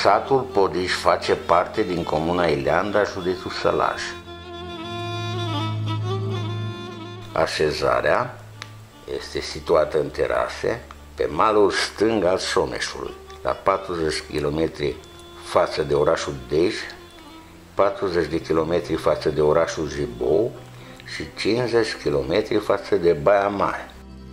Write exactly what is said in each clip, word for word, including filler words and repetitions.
Satul Podiș face parte din comuna Ileanda, județul Sălaj. Așezarea este situată în terase, pe malul stâng al Someșului, la patruzeci de kilometri față de orașul Dej, patruzeci de kilometri față de orașul Jibou și cincizeci de kilometri față de Baia Mare.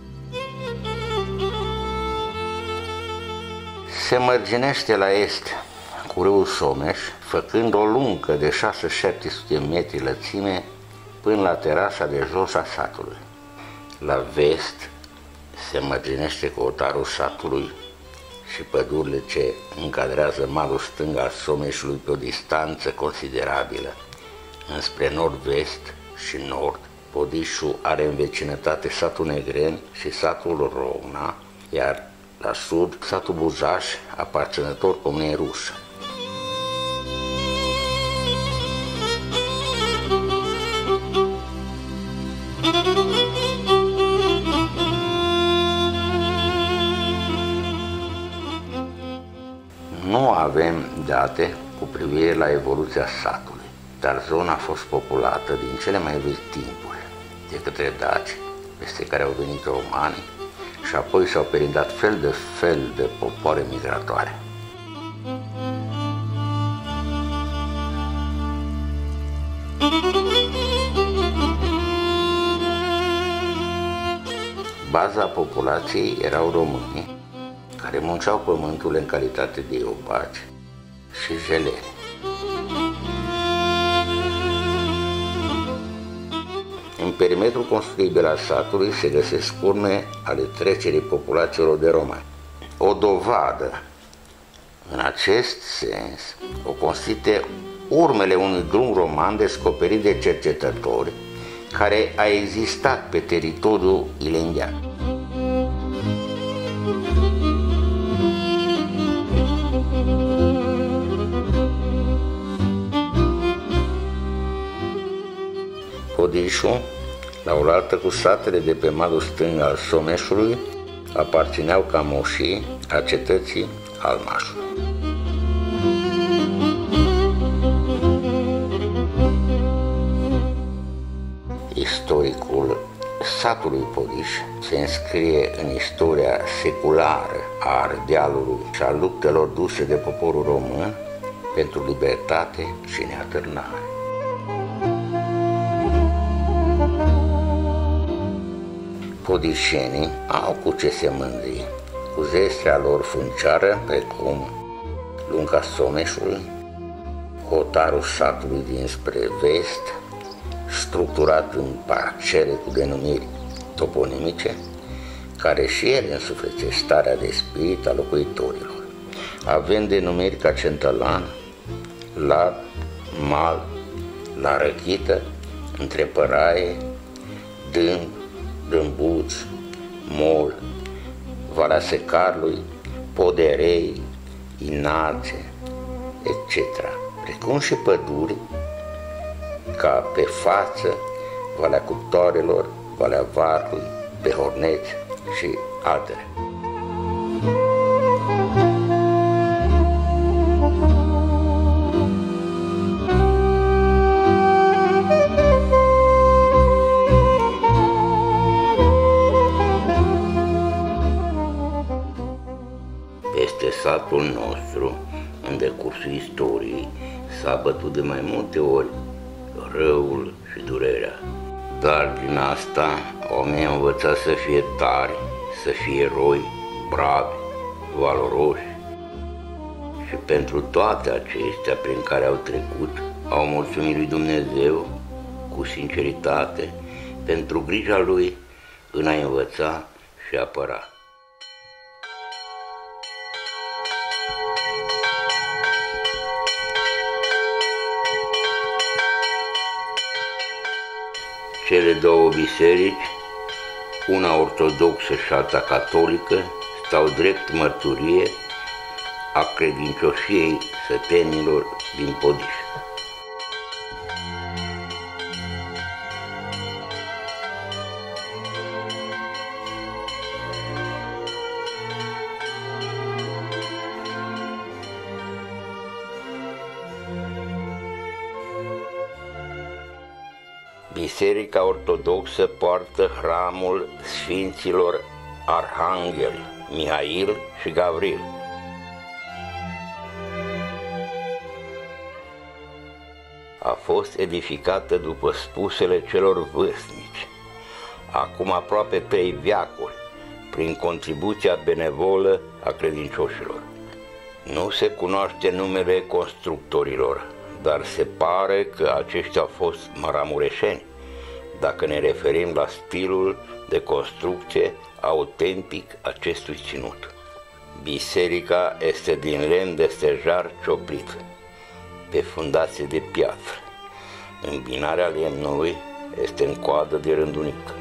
Se mărginește la est cu râul Someș, făcând o lungă de șase sute șapte sute metri lățime până la terasa de jos a satului. La vest se mărginește cu hotarul satului și pădurile ce încadrează malul stâng al Someșului pe o distanță considerabilă. Înspre nord-vest și nord, Podișul are în vecinătate satul Negreni și satul Rovna, iar la sud satul Buzaș, aparținător comunei Rusă. Nu avem date cu privire la evoluția satului, dar zona a fost populată din cele mai vechi timpuri de către daci, peste care au venit romani și apoi s-au perindat fel de fel de popoare migratoare. Baza populației erau români, care munceau pământul în calitate de iobaci și jeleri. În perimetrul construibil al satului se găsesc urme ale trecerii populațiilor de romani. O dovadă în acest sens o constituie urmele unui drum roman descoperit de cercetători care a existat pe teritoriul ilendean. Podișul, la oaltă cu satele de pe malul stâng al Someșului, aparțineau ca moșii a cetății Almașului. Istoricul satului Podiș se înscrie în istoria seculară a Ardealului și a luptelor duse de poporul român pentru libertate și neatârnare. Podișenii au cu ce se mândri, cu zestrea lor funciară, precum lunga Someșului, hotarul satului dinspre vest, structurat în parcele cu denumiri toponimice, care și ele însuflețe starea de spirit a locuitorilor, având denumiri ca Centălan, Lat, Mal, La Răchită, Întrepăraie, Dâmb, Dâmbuț, Mol, Valea Secarului, Poderei, Inațe, et cetera, precum și păduri ca pe față, Valea Cuptoarelor, Valea Varului, Behorneț și altele. Peste satul nostru, în decursul istoriei, s-a bătut de mai multe ori răul și durerea. Dar din asta oamenii au învățat să fie tari, să fie eroi, bravi, valoroși. Și pentru toate acestea prin care au trecut, au mulțumit lui Dumnezeu cu sinceritate pentru grija Lui în a învăța și apăra. Cele două biserici, una ortodoxă și alta catolică, stau drept mărturie a credincioșiei sătenilor din Podiș. Biserica Ortodoxă poartă hramul Sfinților Arhangheli Mihail și Gavril. A fost edificată după spusele celor vârstnici, acum aproape trei veacuri, prin contribuția benevolă a credincioșilor. Nu se cunoaște numele constructorilor, dar se pare că aceștia au fost maramureșeni, dacă ne referim la stilul de construcție autentic acestui ținut. Biserica este din lemn de stejar cioplit, pe fundație de piatră. Îmbinarea lemnului este în coadă de rândunică.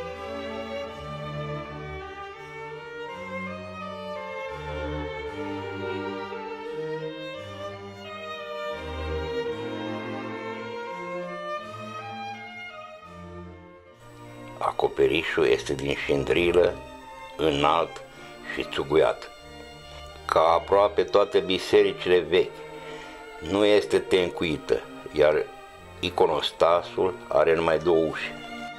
Acoperișul este din șindrilă, înalt și țuguiat. Ca aproape toate bisericile vechi, nu este tencuită, iar iconostasul are numai două uși.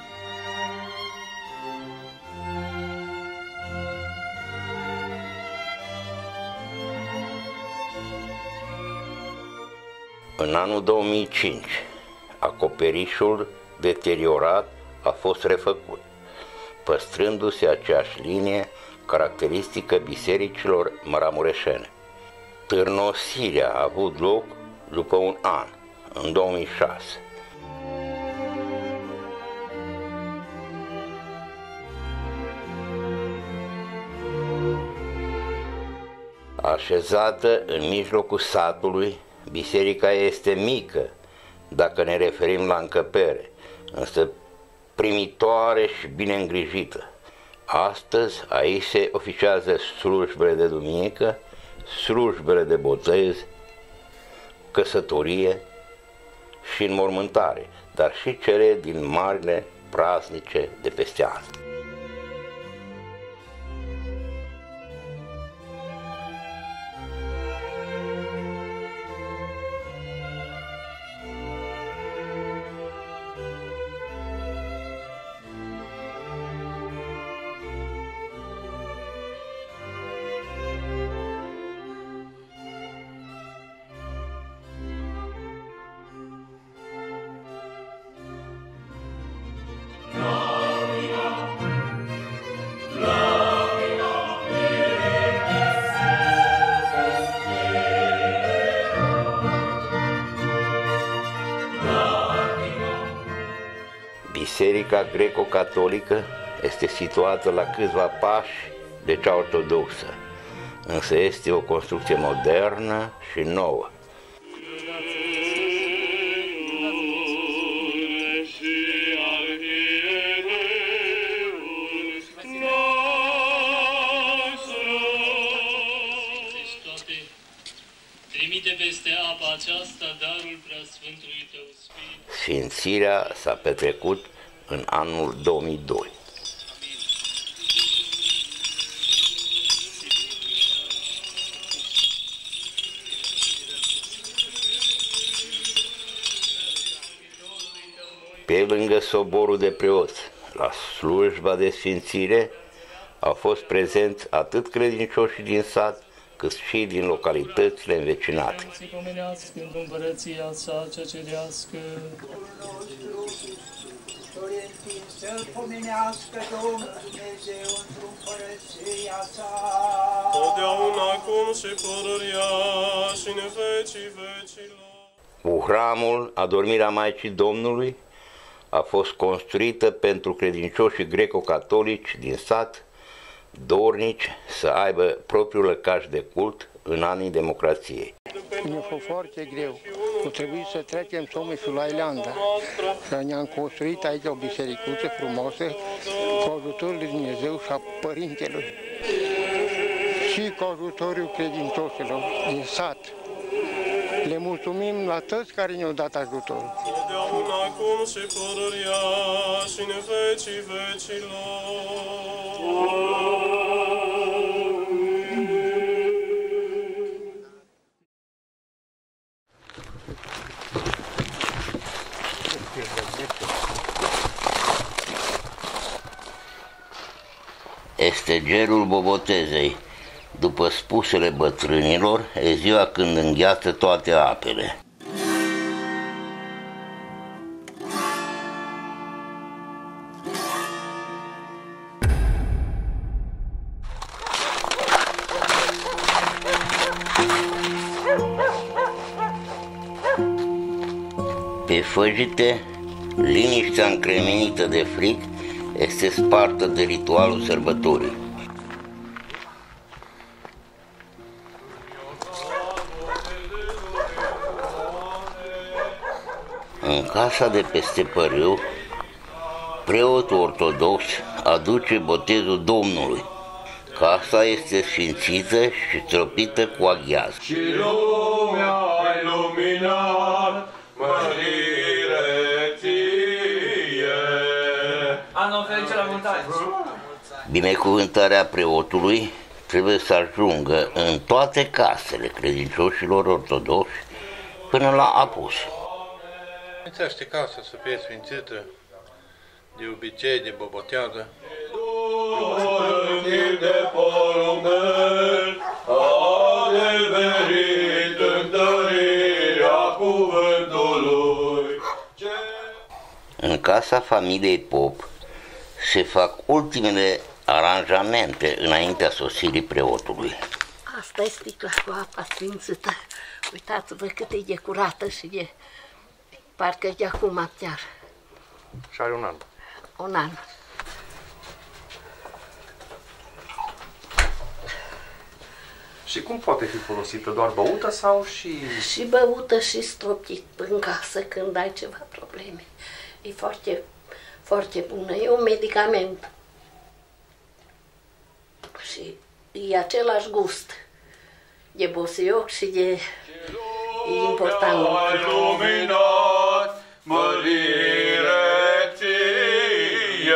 În anul două mii cinci, acoperișul deteriorat a fost refăcut, păstrându-se aceeași linie caracteristică bisericilor maramureșene. Târnosirea a avut loc după un an, în două mii șase. Așezată în mijlocul satului, biserica este mică, dacă ne referim la încăpere, însă primitoare și bine îngrijită. Astăzi aici se oficiază slujbele de duminică, slujbele de botez, căsătorie și înmormântare, dar și cele din marile praznice de peste an. Biserica greco-catolică este situată la câțiva pași de cea ortodoxă, însă este o construcție modernă și nouă. Trimite peste apa aceasta darul preasfântului tău Spirit. Sfințirea s-a petrecut în anul două mii doi. Pe lângă soborul de preoți, la slujba de sfințire, au fost prezenți atât credincioșii din sat, cât și din localitățile învecinate. Să pomenească în împărăția sa cea cerească. Să-L pomenească Domnul Dumnezeu într-o împărăția sa. Totdeauna acum și pururia și în vecii vecilor. Cu hramul Adormirea Maicii Domnului a fost construită pentru credincioșii greco-catolici din sat, dornici să aibă propriul lăcaș de cult în anii democrației. Ne-a fost foarte greu. A trebuit să trecem Someșul la Ileanda. Și ne-am construit aici o bisericuță frumoasă cu ajutorul lui Dumnezeu și a părintelui și cu ajutorul credincioșilor din sat. Le mulțumim la toți care ne-au dat ajutorul. Totdeauna acum și pururia și în vecii vecilor. Thank you. Este gerul Bobotezei. După spusele bătrânilor, e ziua când îngheață toate apele. Pe Făgite, liniștea încremenită de fric este spartă de ritualul sărbătorii. În casa de peste părâu, preotul ortodox aduce botezul Domnului. Casa este sfințită și stropită cu aghiaz. Și lumea ai luminat, mărire ție. Anul fericit la mulți ani! Binecuvântarea preotului trebuie să ajungă în toate casele credincioșilor ortodoxi până la apus. Sfințește casa să fie sfințită de obicei, de bobotează. De porumbel, adeverit întărirea cuvântului. În casa familiei Pop se fac ultimele aranjamente înaintea sosirii preotului. Asta e sticla cu apa sfințită. Uitați-vă cât e de curată și de... parcă e de acum chiar. Și are un an. Un an. Și cum poate fi folosită? Doar băută sau și... Și băută și stropit în casă când ai ceva probleme. E foarte, foarte bună. E un medicament. Și e același gust de bosioc și de... E important. Iluminat, mărire ție.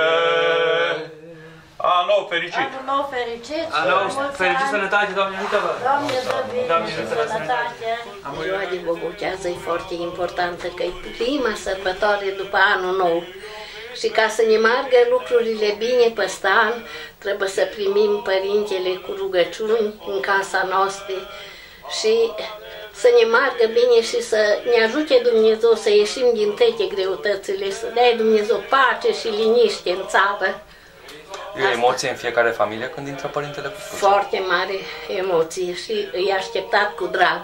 Anul fericit! Anul nou fericit! Anul fericit, sănătate, Doamne ajută-vă! Doamne dă bine, Doamne sănătate! sănătate. Ziua de Bobotează e foarte importantă, că e prima sărbătoare după anul nou. Și ca să ne margă lucrurile bine peste an, trebuie să primim Părintele cu rugăciuni în casa noastră și să ne margă bine și să ne ajute Dumnezeu să ieșim din toate greutățile, să dea Dumnezeu pace și liniște în țară. E o emoție în fiecare familie când intră Părintele cu cruce. Foarte mare emoție și e așteptat cu drag.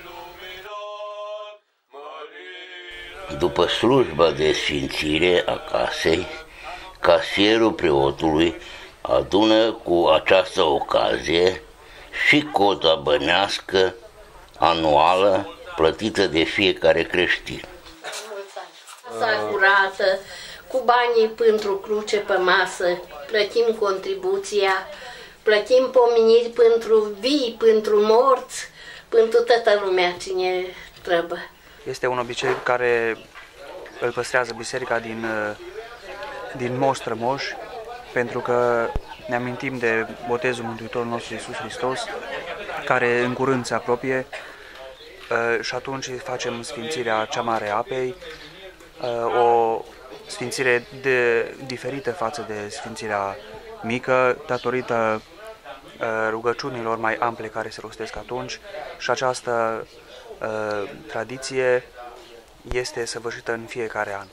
După slujba de sfințire a casei, casierul preotului adună cu această ocazie și cota bănească anuală plătită de fiecare creștin. Casa curată, cu banii pentru cruce pe masă, plătim contribuția, plătim pomeniri pentru vii, pentru morți, pentru toată lumea cine trebuie. Este un obicei care îl păstrează biserica din, din moș strămoș, pentru că ne amintim de botezul Mântuitorului nostru Iisus Hristos, care în curând se apropie și atunci facem sfințirea cea mare a apei, o sfințire de, diferită față de sfințirea mică, datorită rugăciunilor mai ample care se rostesc atunci și această uh, tradiție este săvârșită în fiecare an.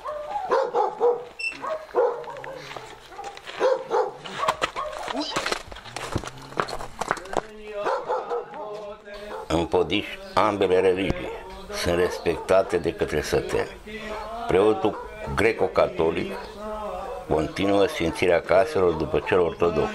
În Podiș, ambele religii sunt respectate de către săteni. Preotul greco-catolic continuă sfințirea caselor după cel ortodox.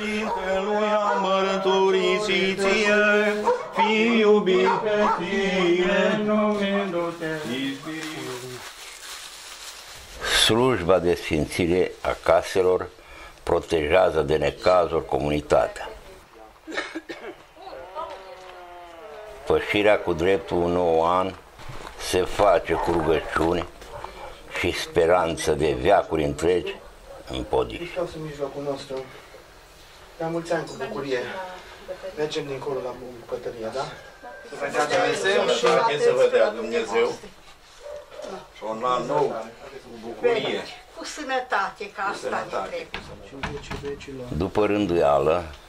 Slujba de sfințire a caselor protejează de necazuri comunitatea. Pășirea cu dreptul un nou an se face cu rugăciuni și speranță de veacuri întregi în Podiș. Stau în mijlocul nostru. La mulți ani cu bucurie. Mergem dincolo la bucătăria, da? Să vă dea Dumnezeu și să vă dea Dumnezeu. Și un an nou cu bucurie. Cu sănătate, ca asta ne trebuie. După rânduială,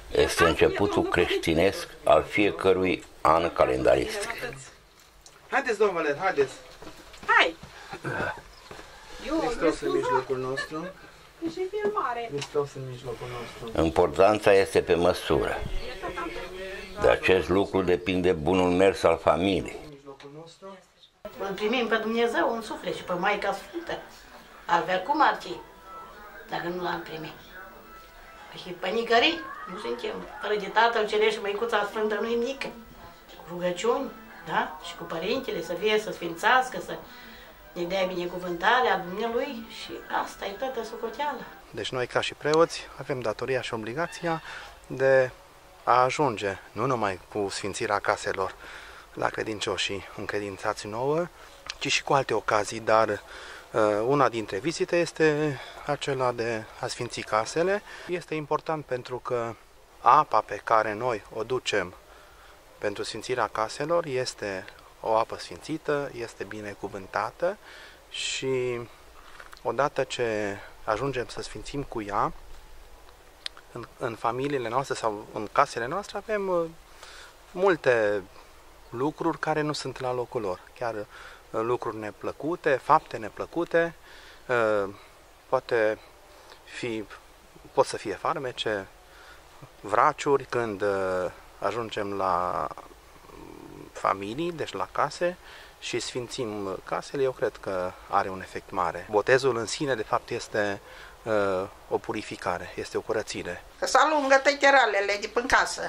este începutul creștinesc al fiecărui an calendaristic. Haideți, domn Valer, haideți! Hai! Hristos în mijlocul nostru. E și filmare. Hristos în mijlocul nostru. Importanța este pe măsură. De acest lucru depinde bunul mers al familiei. Îl primim pe Dumnezeu în suflet și pe Maica Sfântă. Altfel cum ar fi, dacă nu l-am primit? Și pe nicării nu suntem. Fără de Tatăl Ceresc și Măicuța Sfântă nu-i nimic. Cu rugăciuni, da? Și cu părintele să fie, să sfințească, să ne dea binecuvântarea Dumnealui și asta e toată socoteala. Deci noi, ca și preoți, avem datoria și obligația de a ajunge, nu numai cu sfințirea caselor la credincioșii încredințați nouă, ci și cu alte ocazii, dar uh, una dintre vizite este acela de a sfinți casele. Este important pentru că apa pe care noi o ducem pentru sfințirea caselor este o apă sfințită, este binecuvântată și odată ce ajungem să sfințim cu ea, în, în familiile noastre sau în casele noastre avem uh, multe lucruri care nu sunt la locul lor. Chiar uh, lucruri neplăcute, fapte neplăcute, uh, poate fi, pot să fie farmece, vraciuri când uh, ajungem la familii, deci la case, și sfințim casele, eu cred că are un efect mare. Botezul în sine, de fapt, este uh, o purificare, este o curățire. Că să alungă tăcheralele de până casă.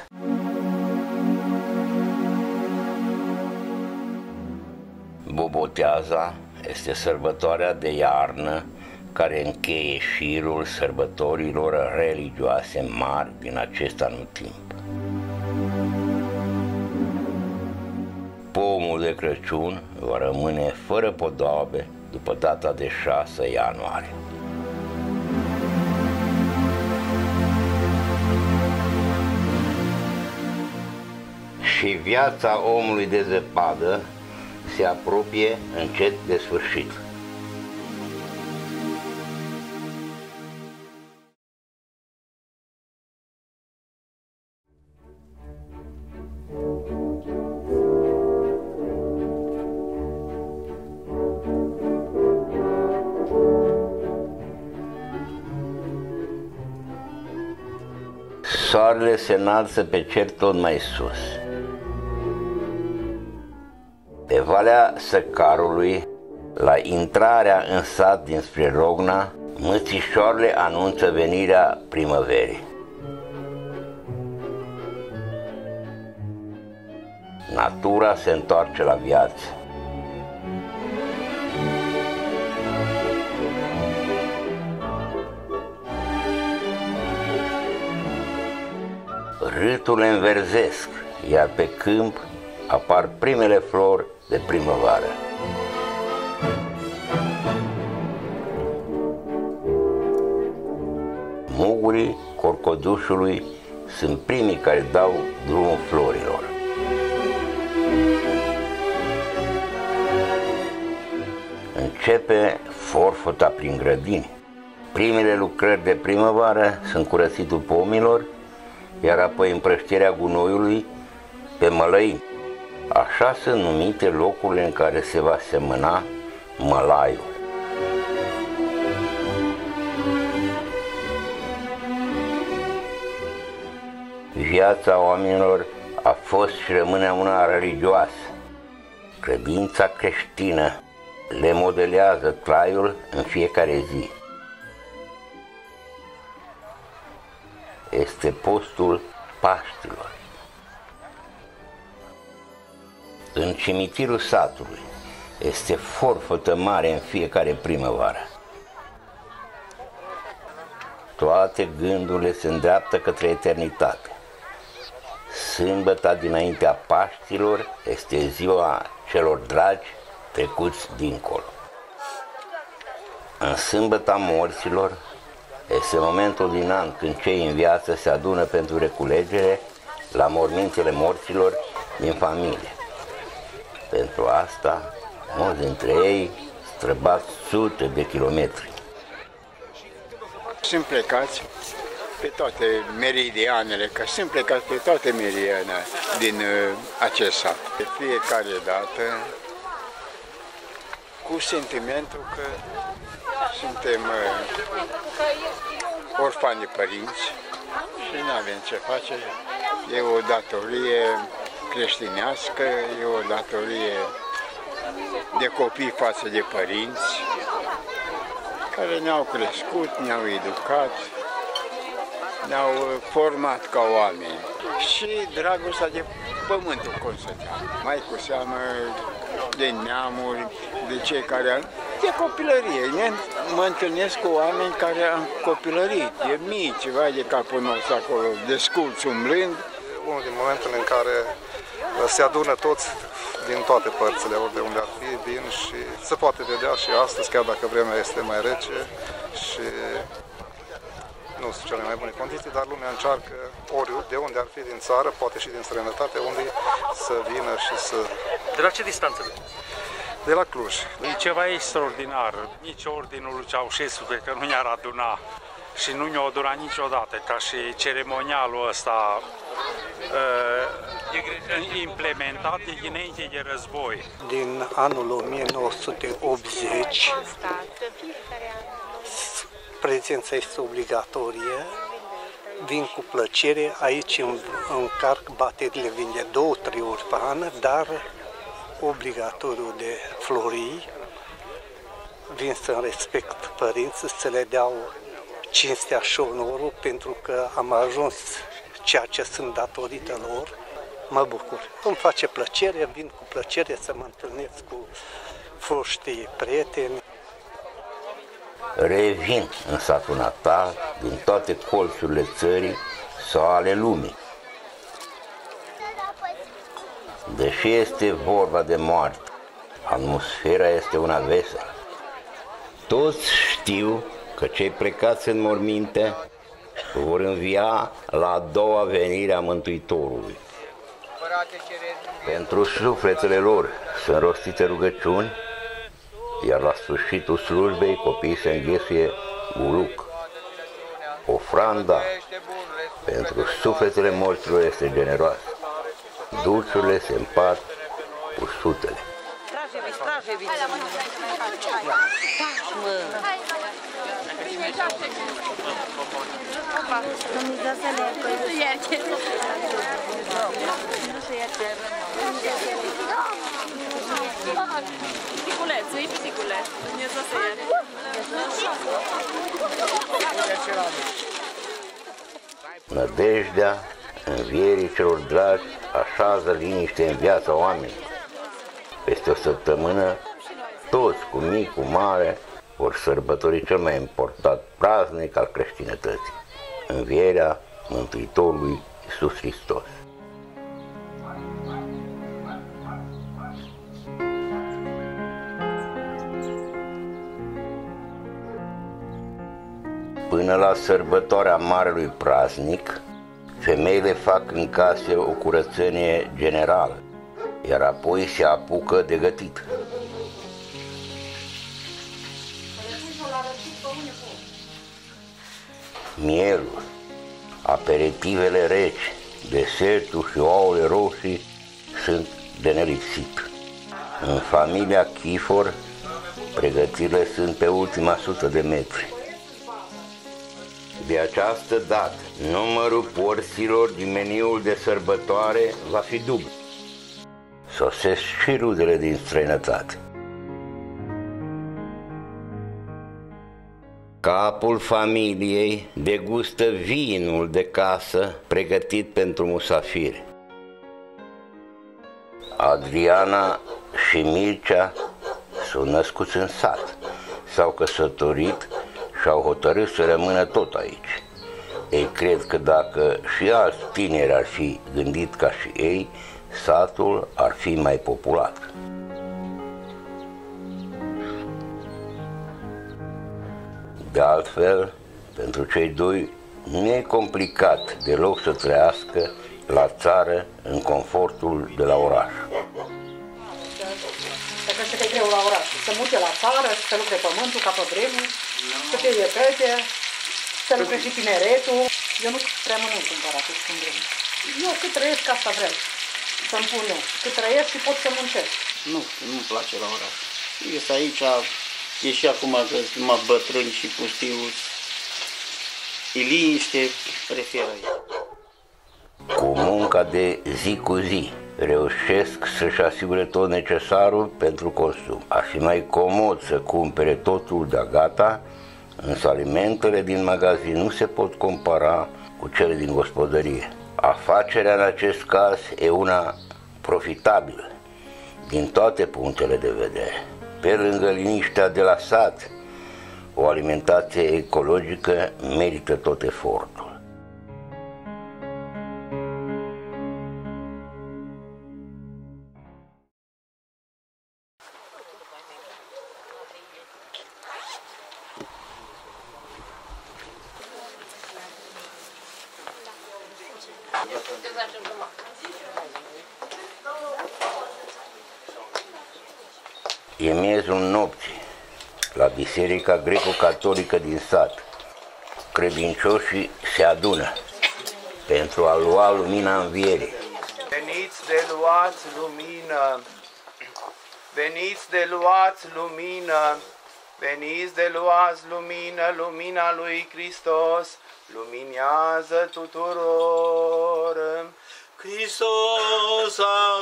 Boboteaza este sărbătoarea de iarnă care încheie șirul sărbătorilor religioase mari din acest anotimp. Pomul de Crăciun va rămâne fără podoabe după data de șase ianuarie. Și viața omului de zăpadă se apropie încet de sfârșit. Soarele se înalță pe cer tot mai sus. Pe Valea Săcarului, la intrarea în sat dinspre Rogna, mățișoarele anunță venirea primăverii. Natura se întoarce la viață. Râturile înverzesc, iar pe câmp apar primele flori de primăvară. Mugurii corcodușului sunt primii care dau drumul florilor. Începe forfota prin grădini. Primele lucrări de primăvară sunt curățitul pomilor, iar apoi împrăștirea gunoiului pe mălăini. Așa sunt numite locurile în care se va semăna mălaiul. Viața oamenilor a fost și rămâne una religioasă. Credința creștină le modelează traiul în fiecare zi. Este postul Paștilor. În cimitirul satului este forfătă mare în fiecare primăvară. Toate gândurile se îndreaptă către eternitate. Sâmbăta dinaintea Paștilor este ziua celor dragi trecuți dincolo. În sâmbăta morților este momentul din an când cei în viață se adună pentru reculegere la mormintele morților din familie. Pentru asta, mulți dintre ei străbat sute de kilometri. Sunt plecați pe toate meridianele, că sunt plecați pe toate meridianele din uh, acest sat. De fiecare dată, cu sentimentul că suntem uh, orfani de părinți și nu avem ce face. E o datorie creștinească, e o datorie de copii față de părinți care ne-au crescut, ne-au educat, ne-au format ca oameni. Și dragostea de pământul constătean, mai cu seamă de neamuri, de cei care au... de copilărie. Mă întâlnesc cu oameni care au copilărit, e mici, vai de capul nostru acolo, desculți umblând. Unul din momentele în care se adună toți din toate părțile, ori de unde ar fi, vin și se poate vedea și astăzi, chiar dacă vremea este mai rece și nu sunt cele mai bune condiții, dar lumea încearcă ori de unde ar fi din țară, poate și din străinătate, unde să vină și să... De la ce distanță? De la Cluj. E ceva extraordinar. Nici ordinul Ceaușescului, că nu ne-ar aduna și nu ne-a adunat niciodată, ca și ceremonialul ăsta uh, implementat de dinainte de război. Din anul o mie nouă sute optzeci, prezența este obligatorie. Vin cu plăcere, aici îmi încarc baterile, vin de două, trei ori pe an, dar obligatoriu de florii. Vin să respect părinții, să le dau cinstea și onorul, pentru că am ajuns ceea ce sunt datorită lor. Mă bucur. Îmi face plăcere, vin cu plăcere să mă întâlnesc cu foștii prieteni. Revin în satul natal din toate colțurile țării sau ale lumii. Deși este vorba de moarte, atmosfera este una veselă. Toți știu că cei plecați în morminte vor învia la a doua venire a Mântuitorului. Pentru sufletele lor sunt rostite rugăciuni, iar la sfârșitul slujbei copiii se înghesuie buluc. Ofranda pentru sufletele morților este generoasă. Dulciurile se împart cu sutele. Tragevi, tragevi! Pisiculeț, îi pisiculeț, Dumnezeu să ierte. Nădejdea învierii celor dragi așează liniște în viața oamenilor. Peste o săptămână, toți, cu mic, cu mare, vor sărbători cel mai important praznic al creștinătății, învierea Mântuitorului Iisus Hristos. Până la sărbătoarea marelui praznic, femeile fac în case o curățenie generală, iar apoi se apucă de gătit. Mielul, aperitivele reci, desertul și ouăle roșii sunt de nelipsit. În familia Chifor, pregătirile sunt pe ultima sută de metri. De această dată, numărul porților din meniul de sărbătoare va fi dublu. Sosesc și rudele din străinătate. Capul familiei degustă vinul de casă pregătit pentru musafiri. Adriana și Mircea s-au născut în sat, s-au căsătorit și au hotărât să rămână tot aici. Ei cred că dacă și alți tineri ar fi gândit ca și ei, satul ar fi mai populat. De altfel, pentru cei doi nu e complicat deloc să trăiască la țară în confortul de la oraș. Dacă știi că e greu la oraș, să mute la țară, să lucre pământul ca pe vremuri, să fie vietăte, să lucre și tineretul. Eu nu prea mănânc cumpărat, îți spun drept. Eu cât trăiesc, asta vreau să-mi pun eu. Cât trăiesc și pot să muncesc. Nu, nu-mi place la oraș. Este aici, e și acum că sunt numai bătrâni și pustiuri. E liniște, prefer aici. Cu munca de zi cu zi reușesc să-și asigure tot necesarul pentru consum. Ar fi mai comod să cumpere totul de gata, însă alimentele din magazin nu se pot compara cu cele din gospodărie. Afacerea în acest caz e una profitabilă din toate punctele de vedere. Pe lângă liniștea de la sat, o alimentație ecologică merită tot efortul. E miezul nopții, la Biserica Greco-Catolică din sat. Credincioșii se adună pentru a lua lumina învierii. Veniți de luați lumină, veniți de luați lumină, veniți de luați lumină, lumina lui Hristos, luminează tuturor. Hristos a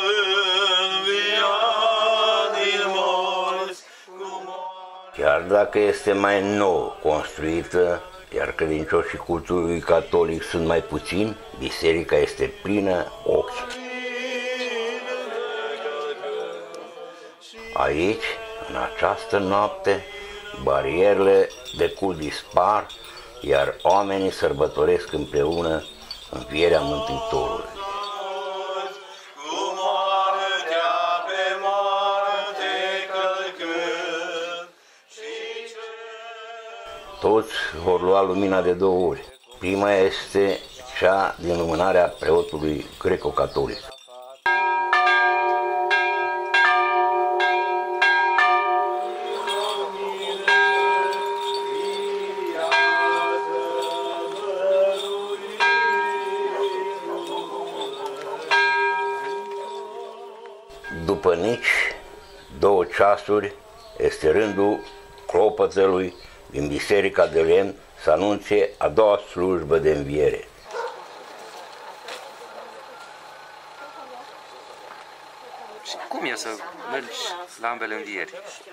înviat din morți. Chiar dacă este mai nou construită, iar credincioșii cultului catolic sunt mai puțini, biserica este plină ochi. Aici, în această noapte, barierele de cult dispar, iar oamenii sărbătoresc împreună învierea Mântuitorului. Toți vor lua lumina de două ori. Prima este cea din lumânarea preotului greco-catolic. După nici două ceasuri este rândul clopoțelui din Biserica de Lemn să anunțe a doua slujbă de înviere. Și cum e să mergi la ambele învieri?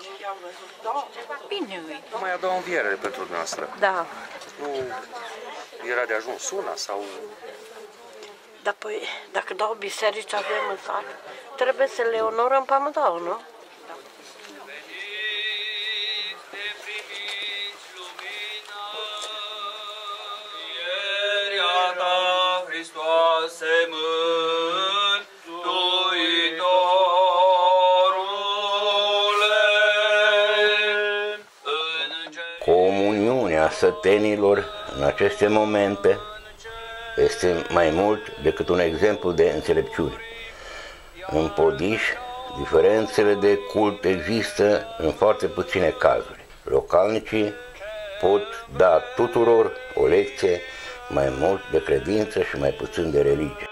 Bine, Mai a doua înviere pentru dumneavoastră. Da. Nu era de ajuns una sau... Dar păi, dacă două biserici avem în sat, trebuie să le onorăm pe amândouă, nu? Comuniunea sătenilor în aceste momente este mai mult decât un exemplu de înțelepciune. În Podiș, diferențele de cult există în foarte puține cazuri. Localnicii pot da tuturor o lecție mai mult de credință și mai puțin de religie.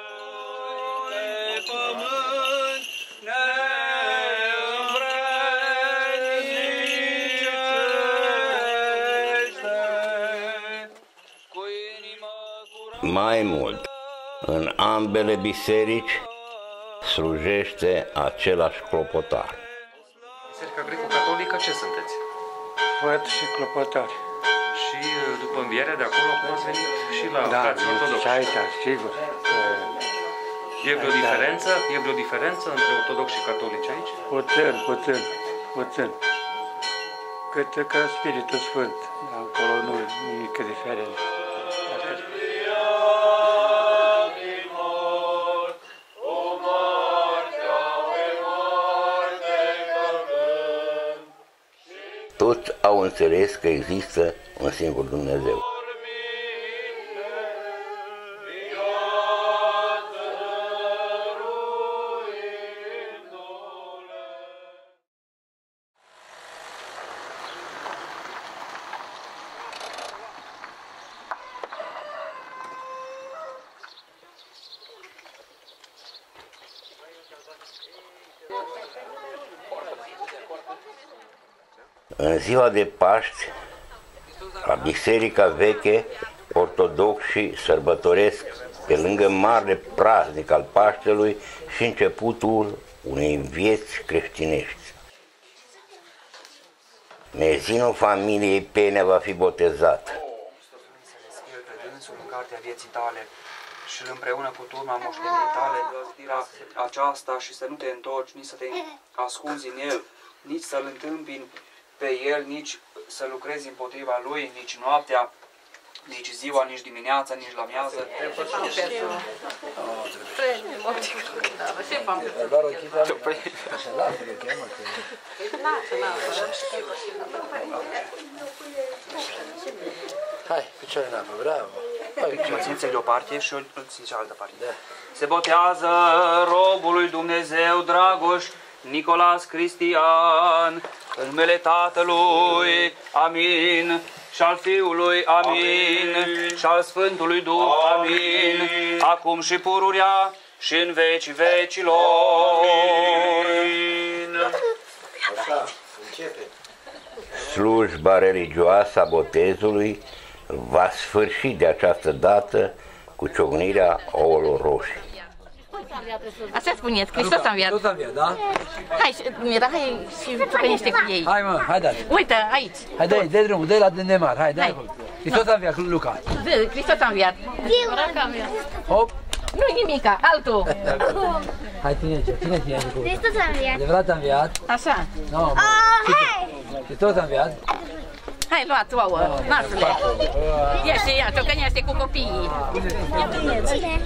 Mai mult, în ambele biserici slujește același clopotar. Biserica Greco-Catolică ce sunteți? Poet și clopotar. Și după învierea de acolo, acum ați venit și la da, frații ortodoxi. Da, aici, sigur. E vreo diferență? E vreo diferență între ortodoxi și catolici aici? Puțin, puțin, puțin. Cât că Spiritul Sfânt. Acolo nu e nimic diferent. Toți au înțeles că există un singur Dumnezeu. În ziua de Paști, la Biserica Veche, ortodoxii sărbătoresc pe lângă marele praznic al Paștelui și începutul unei vieți creștinești. Mezinul familiei Penea va fi botezat. Pe dânsul în cartea vieții tale și împreună cu turma moșteniei tale aceasta și să nu te întorci, nici să te ascunzi în el, nici să-l întâmpini pe el, nici să lucrezi împotriva lui, nici noaptea, nici ziua, nici dimineața, nici la miază. Hai, picioare în apă, bravo. Mă țineți de o parte și îl țin cealaltă parte. Se botează robul lui Dumnezeu Dragoș Nicolas Cristian, în numele Tatălui, amin, și al Fiului, amin, amin. Și al Sfântului Duh, amin, amin. Acum și pururea și în vecii vecilor. Amin. Așa, începe. Slujba religioasă a botezului va sfârși de această dată cu ciocnirea ouălor roșii. Așa spuneți, Hristos a înviat. Tot a înviat, da? Hai, Mira, hai și ciocănește cu ei. Hai, mă, hai dați. Uite, aici. Hai, dă-i, dă-i drumul, dă-i la Dendemar, hai, dă-i acolo. Hristos a înviat, Luca. Hristos a înviat. Hop. Nu nimica, altul. Hai, ține aici, ține ține aici. Hristos a înviat. Adevărat a înviat? Așa. Nu, Hristos a înviat? Hai, luați ouă, nașule. Ieși, ia, ciocănește cu copiii. Cine?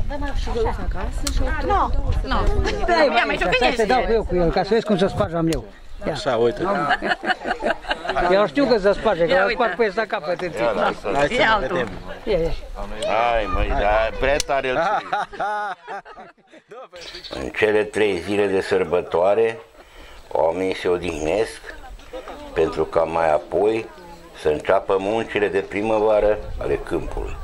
Nu, nu. Ia mai Stai să dau eu cu el, ca să vezi cum se sparge am eu. Așa, uite. Eu știu că se sparge, că îl sparg pe ăsta capăt în timp. Hai să ne vedem. Hai, măi, dar prea tare îl ții. În cele trei zile de sărbătoare, oamenii se odihnesc pentru ca mai apoi să înceapă muncile de primăvară ale câmpului.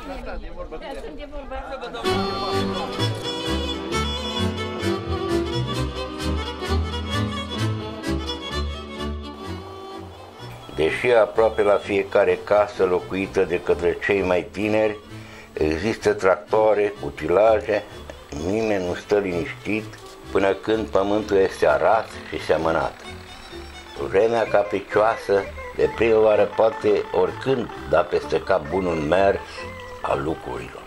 Deși aproape la fiecare casă locuită de către cei mai tineri există tractoare, utilaje, nimeni nu stă liniștit până când pământul este arat și semănat. Vremea capricioasă de primăvară poate oricând da peste cap bunul mers al lucrurilor.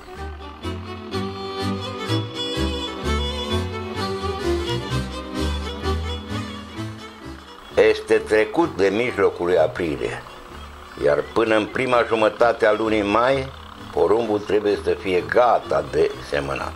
Este trecut de mijlocul lui aprilie, iar până în prima jumătate a lunii mai, porumbul trebuie să fie gata de semănat.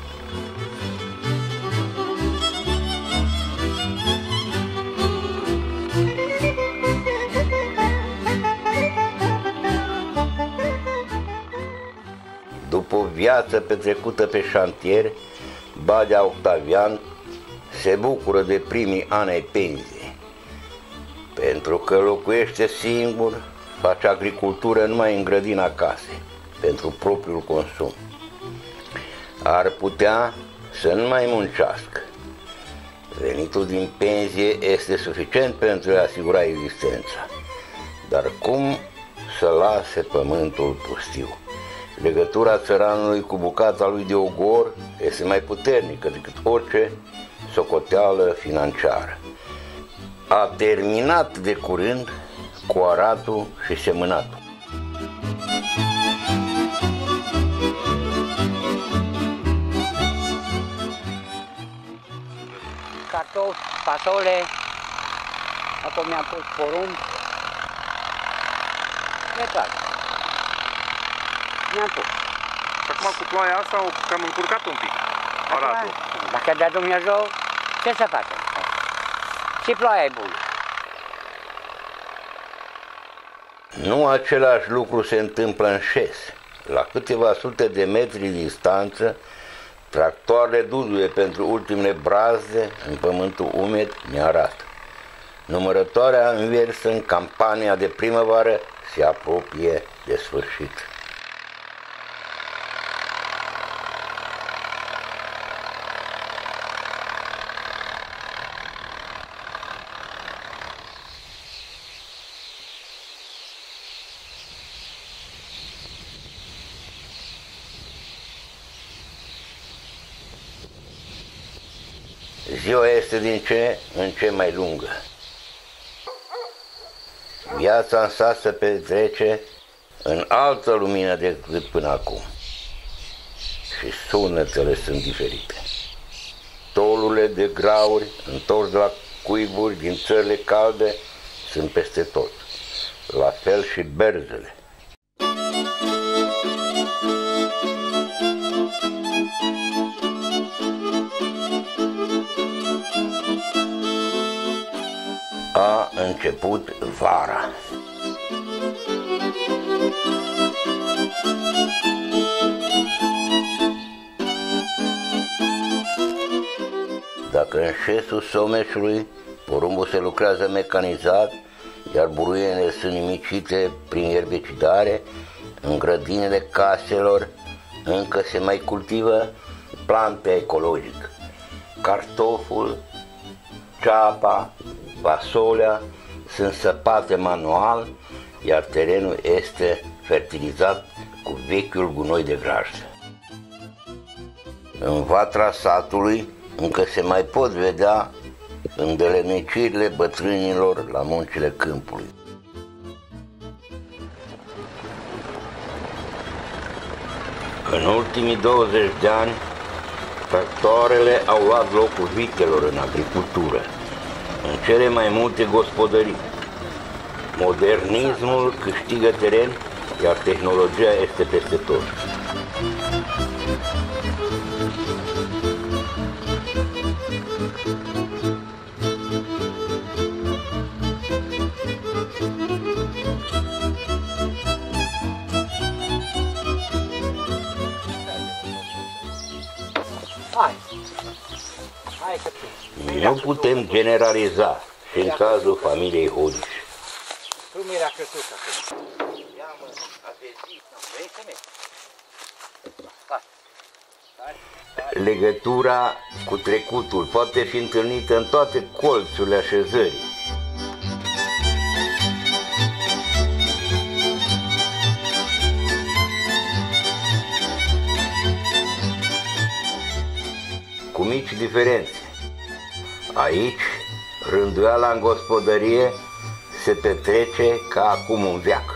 După o viață petrecută pe șantier, Badea Octavian se bucură de primii ani ai pensiei. Pentru că locuiește singur, face agricultură numai în grădina casei, pentru propriul consum. Ar putea să nu mai muncească. Venitul din pensie este suficient pentru a asigura existența. Dar cum să lase pământul pustiu? Legătura țăranului cu bucata lui de ogor este mai puternică decât orice socoteală financiară. A terminat de curând cu aratul și semănatul. Cartofi, fasole, acum mi-am pus porumb. Ne place. Mi-am pus. Și acum cu ploaia asta o cam încurcat un pic aratul. Dacă dea Dumnezeu, ce să facem? Și ploaia e bună. Nu același lucru se întâmplă în șes. La câteva sute de metri distanță, tractoarele duduie pentru ultimele brazde în pământul umed nearat. Numărătoarea înversă în campania de primăvară se apropie de sfârșit. Ziua este din ce în ce mai lungă. Viața în sat se petrece în altă lumină decât până acum. Și sunetele sunt diferite. Tolurile de grauri întors de la cuiburi din țările calde sunt peste tot. La fel și berzele. A început vara. Dacă în șesul Someșului porumbul se lucrează mecanizat, iar buruienele sunt nimicite prin erbicidare, în grădinile caselor încă se mai cultivă plante ecologice. Cartoful, ceapa, fasolea sunt săpate manual, iar terenul este fertilizat cu vechiul gunoi de grajdă. În vatra satului încă se mai pot vedea îndelenicirile bătrânilor la muncile câmpului. În ultimii douăzeci de ani, tractoarele au luat locul vitelor în agricultură, în cele mai multe gospodării. Modernismul câștigă teren, iar tehnologia este peste tot. Nu putem generaliza și în cazul familiei Hodiș. Legătura cu trecutul poate fi întâlnită în toate colțurile așezării. Cu mici diferențe. Aici, rânduiala în gospodărie se petrece ca acum un veac.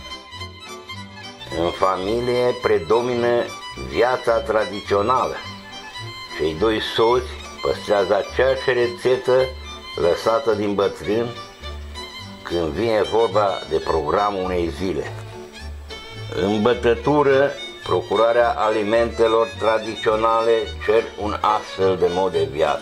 În familie predomină viața tradițională. Cei doi soți păstrează aceeași rețetă lăsată din bătrân când vine vorba de programul unei zile. În bătătură, procurarea alimentelor tradiționale cer un astfel de mod de viață.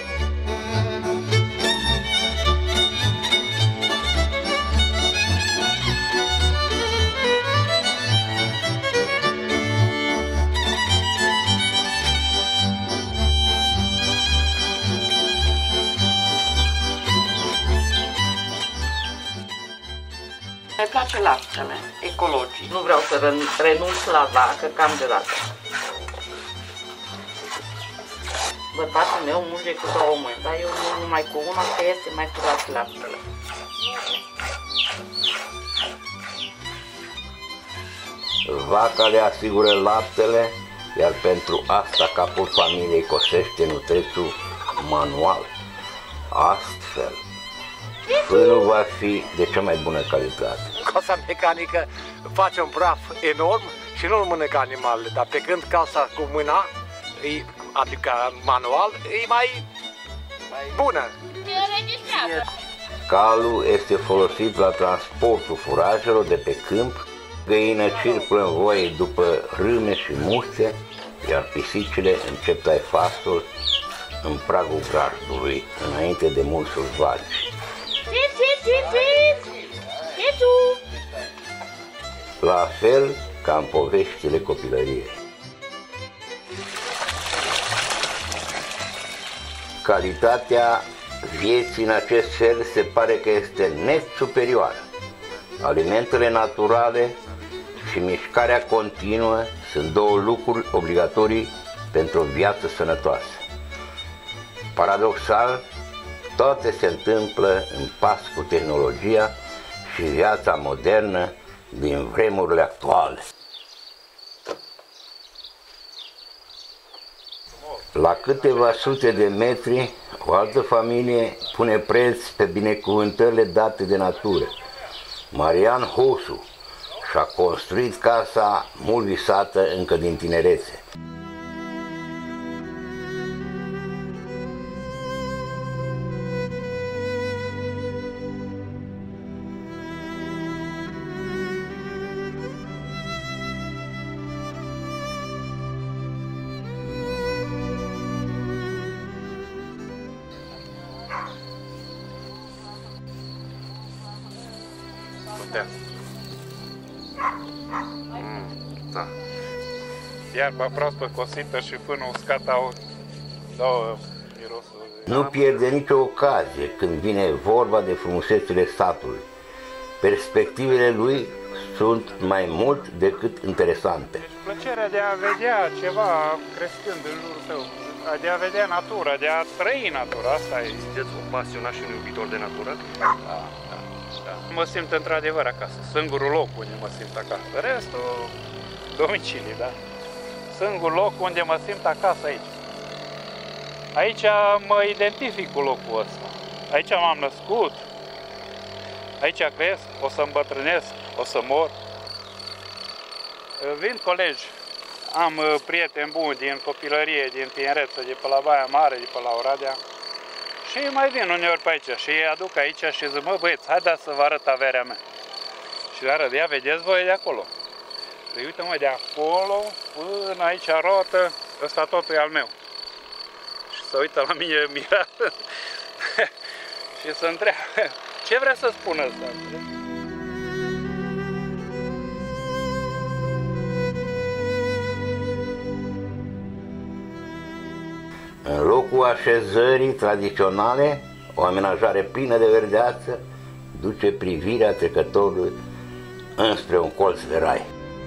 Îmi place laptele, ecologic. Nu vreau să renunț la vacă, cam de dată. Bărbatul meu mulge cu două mâini, dar eu nu numai cu una, că este mai curat laptele. Vaca le asigură laptele, iar pentru asta capul familiei cosește nutrețul manual. Astfel, fânul va fi de cea mai bună calitate. Casa mecanică face un praf enorm și nu-l mănâncă animalele, dar pe când casa cu mâna, adică manual, e mai bună. Calul este folosit la transportul furajelor de pe câmp, găină circulă în voie după râme și muște, iar pisicile încep tai fastul în pragul grajdului, înainte de mulsul vaci. La fel ca în poveștile copilăriei. Calitatea vieții în acest fel se pare că este net superioară. Alimentele naturale și mișcarea continuă sunt două lucruri obligatorii pentru o viață sănătoasă. Paradoxal, toate se întâmplă în pas cu tehnologia și viața modernă din vremurile actuale. La câteva sute de metri, o altă familie pune preț pe binecuvântările date de natură. Marian Hosu și-a construit casa mult visată încă din tinerețe. Mm, da. Iarba proaspăt cosită și fânul uscat au două mirosuri. Nu pierde nicio ocazie când vine vorba de frumusețile satului. Perspectivele lui sunt mai mult decât interesante. Plăcerea de a vedea ceva crescând în jurul tău, de a vedea natura, de a trăi natura, asta e. Sunteți un pasionat și un iubitor de natură? Da, da, da. Mă simt într-adevăr acasă, singurul loc unde mă simt acasă. Restul, domicilii, da? Singurul loc unde mă simt acasă aici. Aici mă identific cu locul ăsta. Aici m-am născut. Aici cresc, o să îmbătrânesc, o să mor. Vin colegi, am prieteni buni din copilărie, din tinereță, de pe la Baia Mare, de pe la Oradea. Și mai vin uneori pe aici și îi aduc aici și zic, mă băieți, haideți să vă arăt averea mea. Și le arăt, ia vedeți voi de acolo. Păi uite mă, de acolo până aici rotă, ăsta totul e al meu. Și se uită la mine mirat și se întreabă, ce vrea să spună ăsta? În locul așezării tradiționale, o amenajare plină de verdeață duce privirea trecătorului înspre un colț de rai.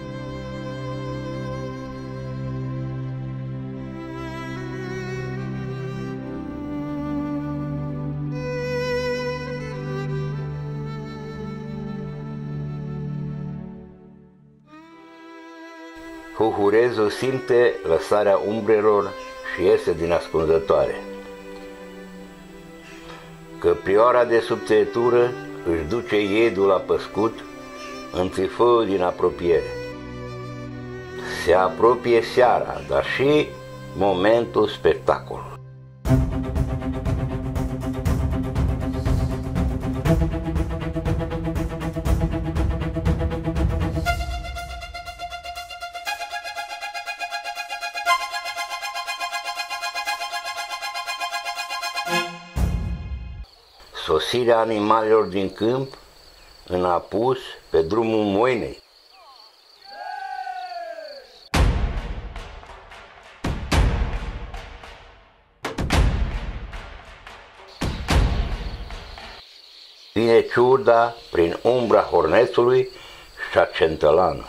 Huhurezul simte lăsarea umbrelor și iese din ascunzătoare. Căprioara de subțetură își duce iedul la păscut în țifăul din apropiere. Se apropie seara, dar și momentul spectacolului. Sosirea animalelor din câmp în apus pe drumul Moinei. Vine ciurda prin umbra hornețului și a centălanului.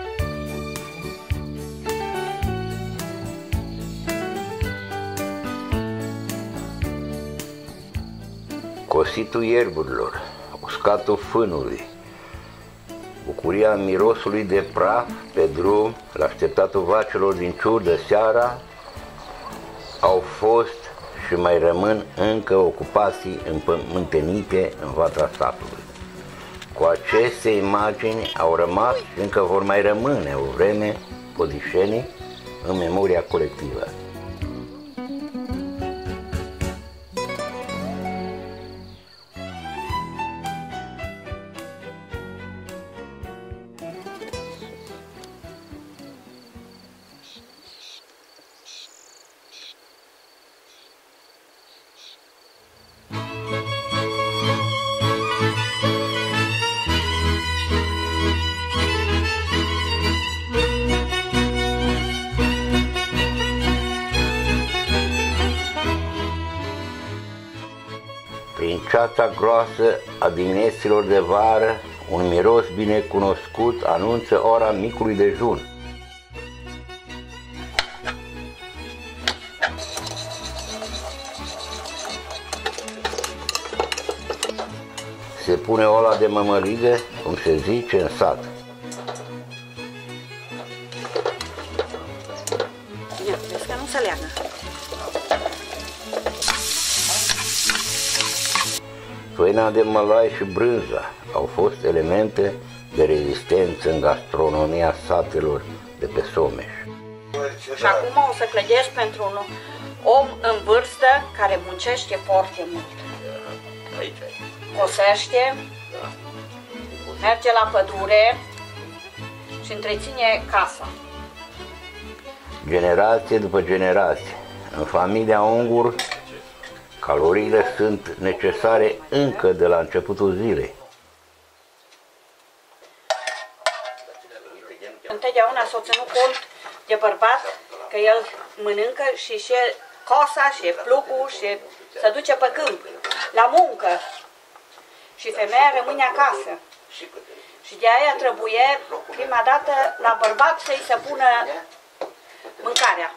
Cositul ierburilor, uscatul fânului, bucuria mirosului de praf pe drum, la așteptatul vacelor din ciurdă seara, au fost și mai rămân încă ocupații împământenite în vatra satului. Cu aceste imagini au rămas și încă vor mai rămâne o vreme podișenii în memoria colectivă. Prin ceața groasă a dimineților de vară, un miros bine cunoscut anunță ora micului dejun. Se pune oala de mămăligă, cum se zice în sat. Ia, vezi că nu se leagă. făina de mălai și brânza au fost elemente de rezistență în gastronomia satelor de pe Someș. Și acum o să clădești pentru un om în vârstă care muncește foarte mult. Cosește, merge la pădure și întreține casa. Generație după generație, în familia Ungur, caloriile sunt necesare încă de la începutul zilei. Întotdeauna s-a ținut cont de bărbat că el mănâncă și și casa și plugul și se duce pe câmp, la muncă. Și femeia rămâne acasă. Și de aia trebuie prima dată la bărbat să-i se pună mâncarea.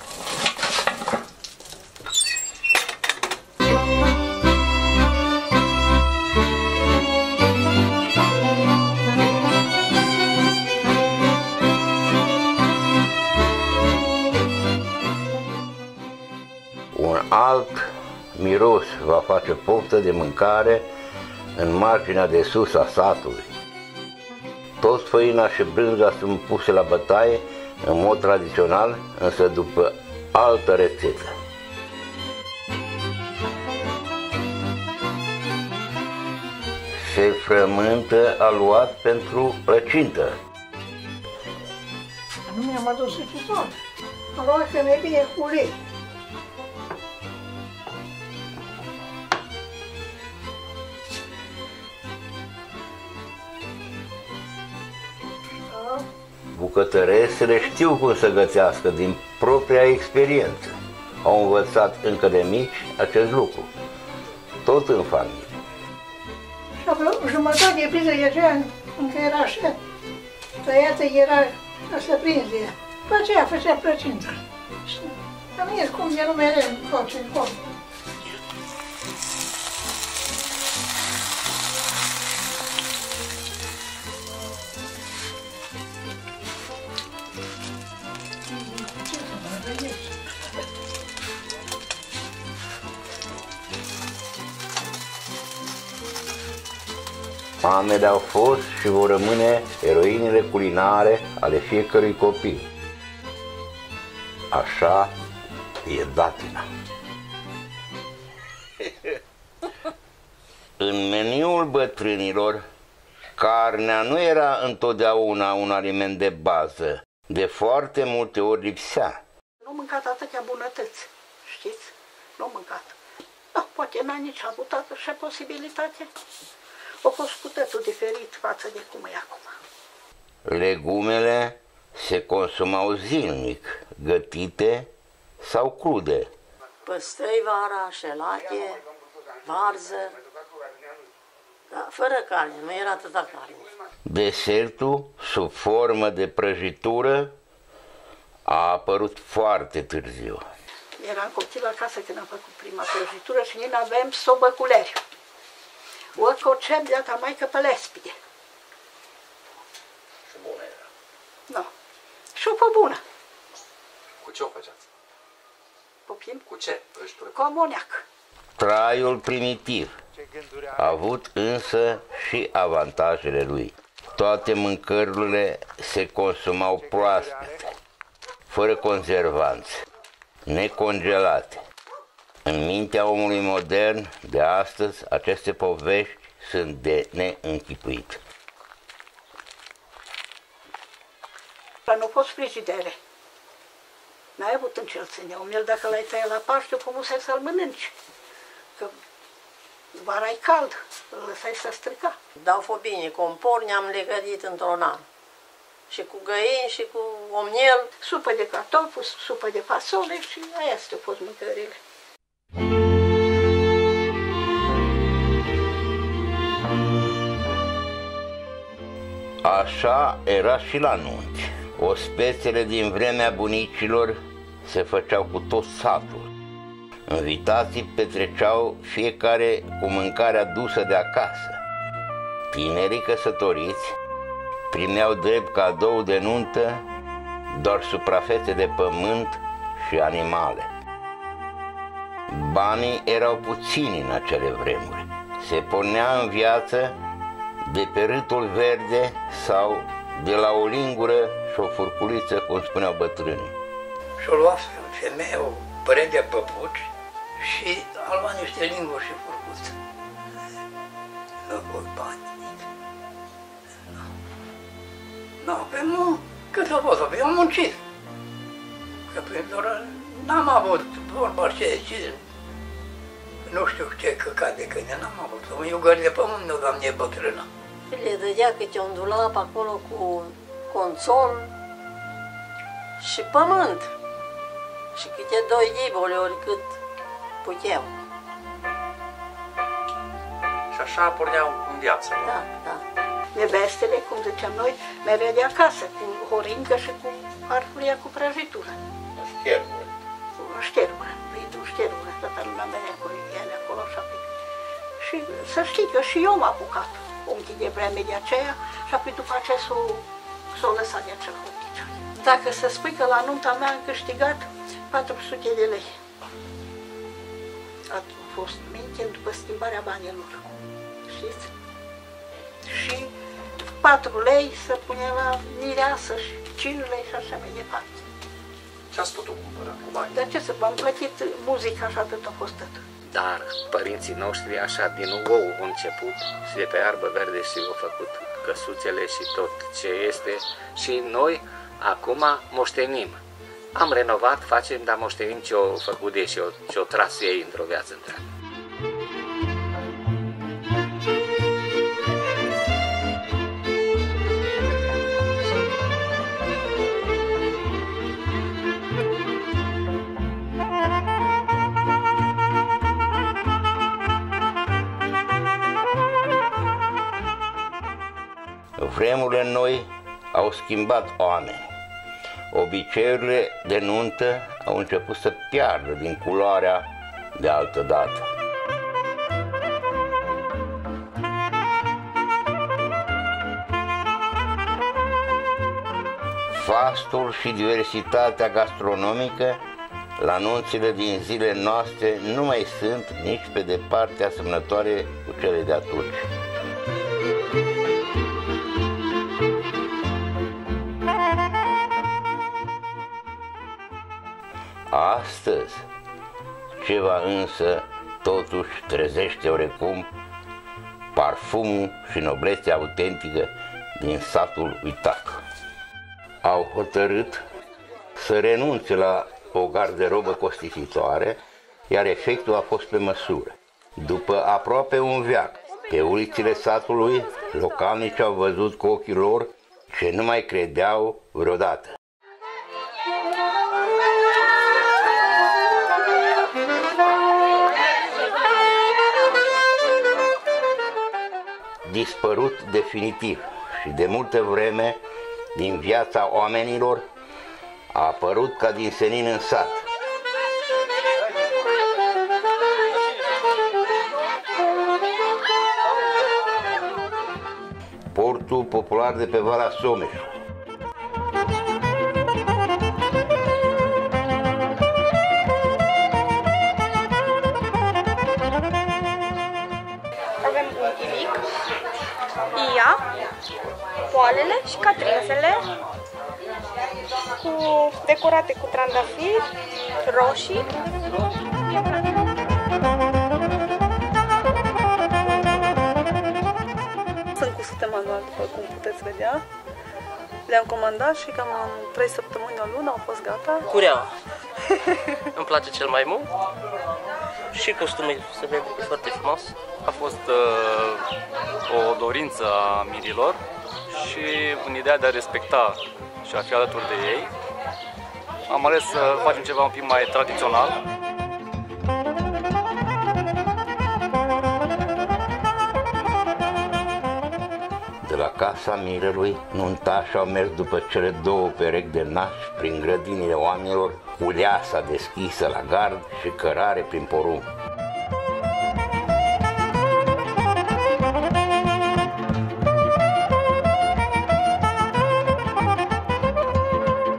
Un alt miros va face poftă de mâncare în marginea de sus a satului. Toți făina și brânza sunt puse la bătaie în mod tradițional, însă după altă rețetă. Se frământă aluat pentru plăcintă. Nu mi-am adus săcitor. Am luat că mai bine cu ulei. Bucătăresele știu cum să gătească din propria experiență. Au învățat încă de mici acest lucru, tot în familie. Și apoi jumătate de priză ieșea, încă era așa, tăiată era ca să prinzi ea. După aceea făcea plăcintă. Și am zis cum de nu mereu încoace încolo. Mamele au fost și vor rămâne eroinile culinare ale fiecărui copil. Așa e datina. În meniul bătrânilor, carnea nu era întotdeauna un aliment de bază. De foarte multe ori lipsea. Nu am mâncat atâtea bunătăți, știți? Nu am mâncat. Da, poate n-a nici avut așa posibilitate. A fost cu totul diferit față de cum e acum. Legumele se consumau zilnic, gătite sau crude. Păstăi vara, șelate, varză, dar fără carne, nu era atâta carne. Desertul, sub formă de prăjitură, a apărut foarte târziu. Eram copil acasă când am făcut prima prăjitură și noi aveam sobăculeri. O cocem de ta maică pe lespide. Și bună era. Da. Și o pe bună. Cu ce o făceați? Poftim? Cu ce prăjitură? Cu amoniac. Traiul primitiv a avut însă și avantajele lui. Toate mâncărurile se consumau proaspete, fără conservanți, necongelate. În mintea omului modern de astăzi, aceste povești sunt de neînchipuit. Nu fost frigidere. N-ai avut încălțenie. Un miel dacă l-ai tăiat la Paște, cum să să-l mănânci. Că vara e cald, îl lăsai să strica. Dau fobine, compor ne-am legărit într-un an. Și cu găini și cu omniel. Supă de cartofi, supă de fasole și aia au fost mâncările. Așa era și la nunți. Ospețele din vremea bunicilor se făceau cu tot satul. Invitații petreceau fiecare cu mâncarea dusă de acasă. Tinerii căsătoriți primeau drept cadou de nuntă doar suprafețe de pământ și animale. Banii erau puțini în acele vremuri. se pornea în viață de pe râtul verde sau de la o lingură și o furculiță, cum spuneau bătrânii. Și-o lua femeia o părere de păpuci și a luat niște linguri și furcuță. Nu voi bani. Nu, pe nu, cât a fost, eu am muncit. Că pe doar n-am avut vorba ce, ce, nu știu ce căcat de câine, n-am avut. Un iugăr de pământ, nu, doamne, e bătrână. Le dădea câte un dulap acolo cu consol și pământ. Și câte doi ghibole, ori cât puteau. Și așa porneau în viață. Da, da. Nevestele, cum ziceam noi, mereu de acasă, cu horincă și cu farfuria cu prăjitură. Ștergură. Cu ștergură, vidul ștergură, toată lumea mereu cu ele acolo și apoi. Și să știi că și eu m-am apucat un pic de vreme de aceea și apoi după aceea s-o lăsat de acel hoticiu. Dacă să spui că la nunta mea am câștigat patru sute de lei. A fost minte după schimbarea banilor, știți? Și patru lei să pune la mireasă și cinci lei și așa mai departe. Ce ați putut cumpăra cu bani? Dar ce să v-am plătit muzica și atât a fost tot. Dar părinții noștri așa din ou au început și de pe iarbă verde și au făcut căsuțele și tot ce este și noi acum moștenim. Am renovat, facem, dar moștenim ce-o făcut de și ce-o tras ei într-o viață întreagă. Vremurile noi au schimbat oameni. Obiceiurile de nuntă au început să piardă din culoarea de altă dată. Fastul și diversitatea gastronomică la nunțile din zilele noastre nu mai sunt nici pe departe asemănătoare cu cele de atunci. Astăzi, ceva însă totuși trezește oarecum parfumul și noblețea autentică din satul uitat. Au hotărât să renunțe la o garderobă costisitoare, iar efectul a fost pe măsură. După aproape un veac, pe ulițele satului, localnicii au văzut cu ochii lor ce nu mai credeau vreodată. Dispărut definitiv și de multă vreme din viața oamenilor, a apărut ca din senin în sat. Portul popular de pe Valea Someșului. Avem un chilic, ia, poalele și catrințele, cu, decorate cu trandafiri, roșii. Sunt cusute manual, după cum puteți vedea. Le-am comandat și cam în trei săptămâni, o lună au fost gata. Cureaua. Îmi place cel mai mult. Și costumul se vede că e foarte frumos. A fost uh, o dorință a mirilor și în ideea de a respecta și a fi alături de ei, am ales să facem ceva un pic mai tradițional. De la casa mirelui, nuntașii au mers după cele două perechi de nași prin grădinile oamenilor, cu leasa deschisă la gard și cărare prin porumb.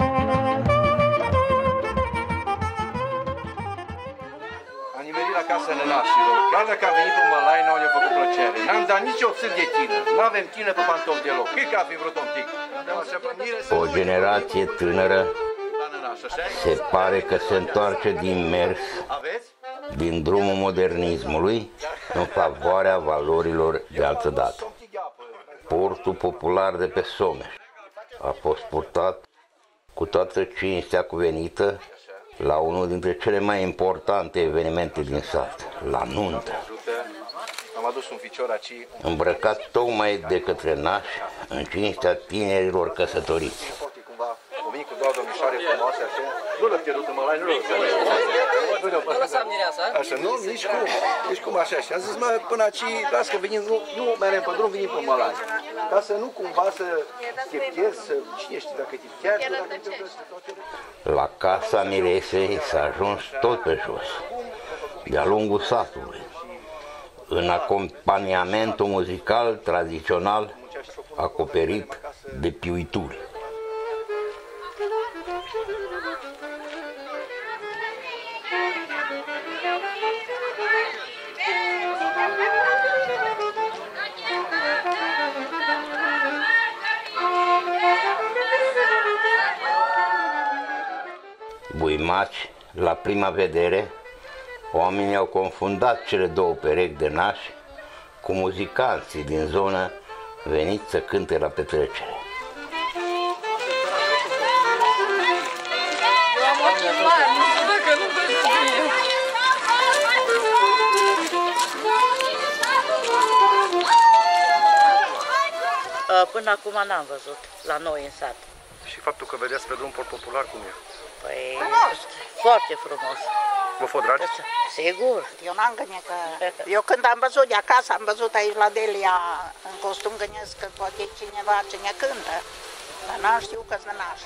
A nimerit la casă nănașilor, chiar dacă am venit pe Mălai, n-au ne făcut plăcere. N-am dat nicio țâr de tină, n-avem tină pe pantofi deloc. Cred că a fi vrut un pic. O generație tânără se pare că se întoarce din mers, din drumul modernismului, în favoarea valorilor de altă dată. Portul popular de pe Someș a fost purtat cu toată cinstea cuvenită la unul dintre cele mai importante evenimente din sat, la nuntă. Am adus un ficior aici. Îmbrăcat tocmai de către nași, în cinstea tinerilor căsătoriți. O venit cu două domnișoare frumoase, așa. Nu l-a pierdut în Mălai, nu l-a lăsat. Nu lăsam mireasa? Așa, nu, nici cum, nici cum așa. Și am zis, mă, până aici, las că venim, nu, nu merem pe drum, venim pe Mălai. Ca să nu cumva să te pierzi, să, cine știe dacă te pierzi, dacă te pierzi. La casa miresei s-a ajuns tot pe jos, de-a lungul satului, în acompaniamentul muzical tradițional acoperit de piuituri. Buimaci, la prima vedere, oamenii au confundat cele două perechi de nași cu muzicanții din zonă veniți să cânte la petrecere. Până acum n-am văzut la noi în sat. Și faptul că vedeați pe drum port popular, cum e? Păi, foarte frumos. Vă fost dragi? Sigur. Eu n-am gândit că... Eu când am văzut de acasă, am văzut aici la Delia, în costum, gândesc că poate e cineva ce ne cântă. Dar n-am știut că-s nănași.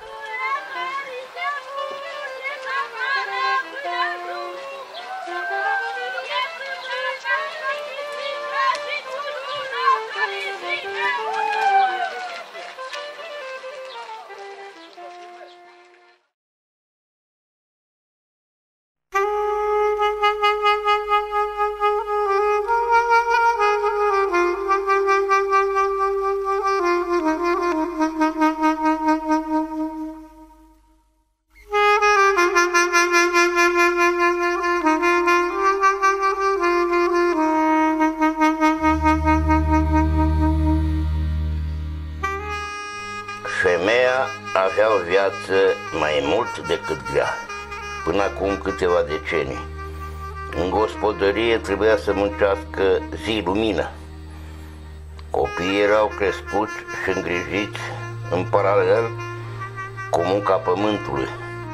Femeia avea o viață mai mult decât grea, până acum câteva decenii. În gospodărie trebuia să muncească zi lumină. Copiii erau crescuți și îngrijiți în paralel cu munca pământului.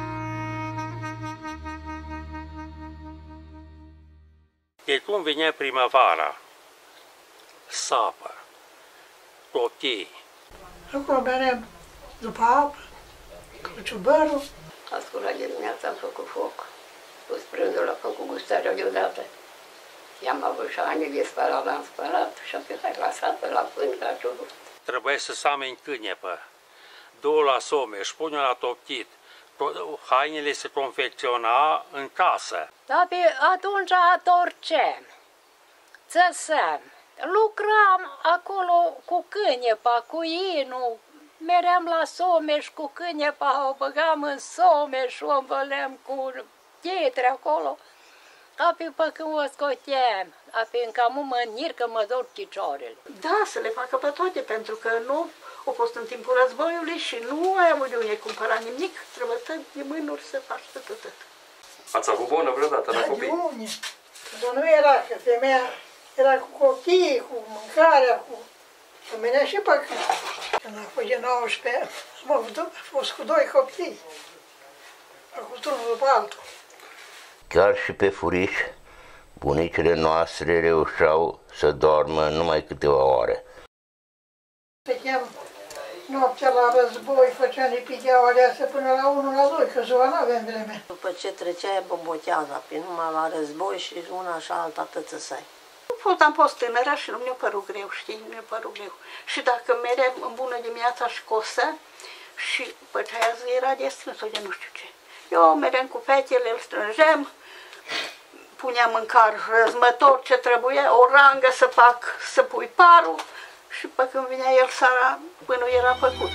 De cum venea primăvara, sapă, rochii. Acolo merem după apă, cu ciubărul. A sculat de dimineața, am făcut foc. Pus prânzul, l-a făcut gustarea deodată. I-am avut și ani de spălat, l-am spălat și am plecat la sat, la pânt, la ciubă. Trebuie să sameni câinepă, două la Someș, pune la toptit. Hainele se confecționa în casă. Dar pe atunci atorcem, țăsăm, lucram acolo cu câinepa, cu inul, meream la Someș cu câinepa, o băgam în Someș, o învăleam cu pietre acolo. Apoi pe când o scoteam, apoi încă am un mănir că mă dor picioarele. Da, să le facă pe toate, pentru că nu au fost în timpul războiului și nu ai avut de unde cumpăra nimic, trebuie de mânuri să faci tot atât. Ați avut bună vreodată la copii? Nu, dar nu era, că femeia era cu copiii, cu mâncarea, cu... Să menea și pe când. Când a fost de nouăsprezece, am avut, a fost cu doi copii. A făcut unul după altul. Chiar și pe furiș, bunicile noastre reușeau să doarmă numai câteva ore. Se cheam noaptea la război, făceam lipideaua aleasă până la unu, la doi, că ziua n-aveam vreme. După ce trecea boboteaza, pe numai la război și una și alta atâță să ai. Am fost tânără și nu mi-a părut greu, știi, nu mi-a părut greu. Și dacă meream în bună dimineața și cosă, și păceaia zi era de strâns de nu știu ce. Eu meream cu fetele, îl strângeam, puneam în car răzmător ce trebuie, o rangă să fac, să pui parul și pe când vinea el seara, până era făcut.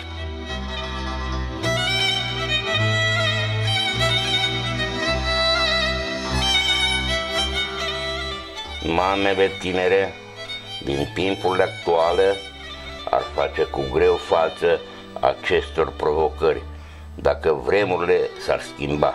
Mamele tinere din timpurile actuale ar face cu greu față acestor provocări, dacă vremurile s-ar schimba.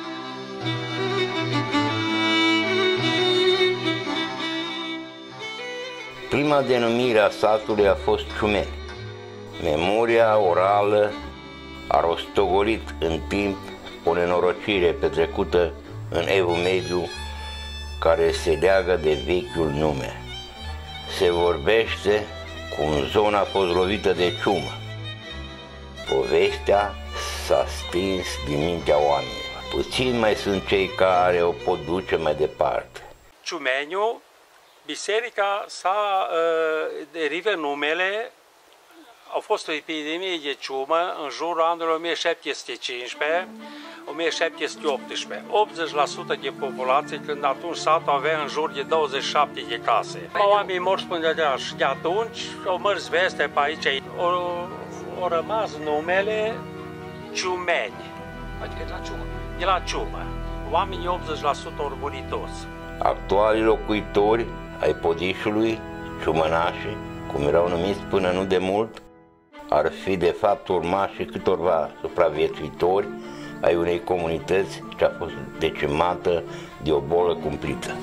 Prima denumire a satului a fost Ciumeni. Memoria orală a rostogolit în timp o nenorocire petrecută în Evul Mediu, care se leagă de vechiul nume. Se vorbește cum zona a fost lovită de ciumă. Povestea s-a stins din mintea oamenilor. Puțini mai sunt cei care o pot duce mai departe. Ciumeniu, biserica sa, derive numele, a fost o epidemie de ciumă în jurul anului o mie șapte sute cincisprezece o mie șapte sute optsprezece. optzeci la sută de populație, când atunci satul avea în jur de douăzeci și șapte de case. Oamenii morți până de azi și de atunci au mers veste pe aici. Au rămas numele Ciumeni. Adică de la ciumă. De la ciumă. Oamenii optzeci la sută au murit toți. Actualii locuitori ai Podișului, ciumănașii, cum erau numiți până nu de mult, ar fi de fapt urmașii câtorva supraviețuitori ai unei comunități ce a fost decimată de o bolă cumplită.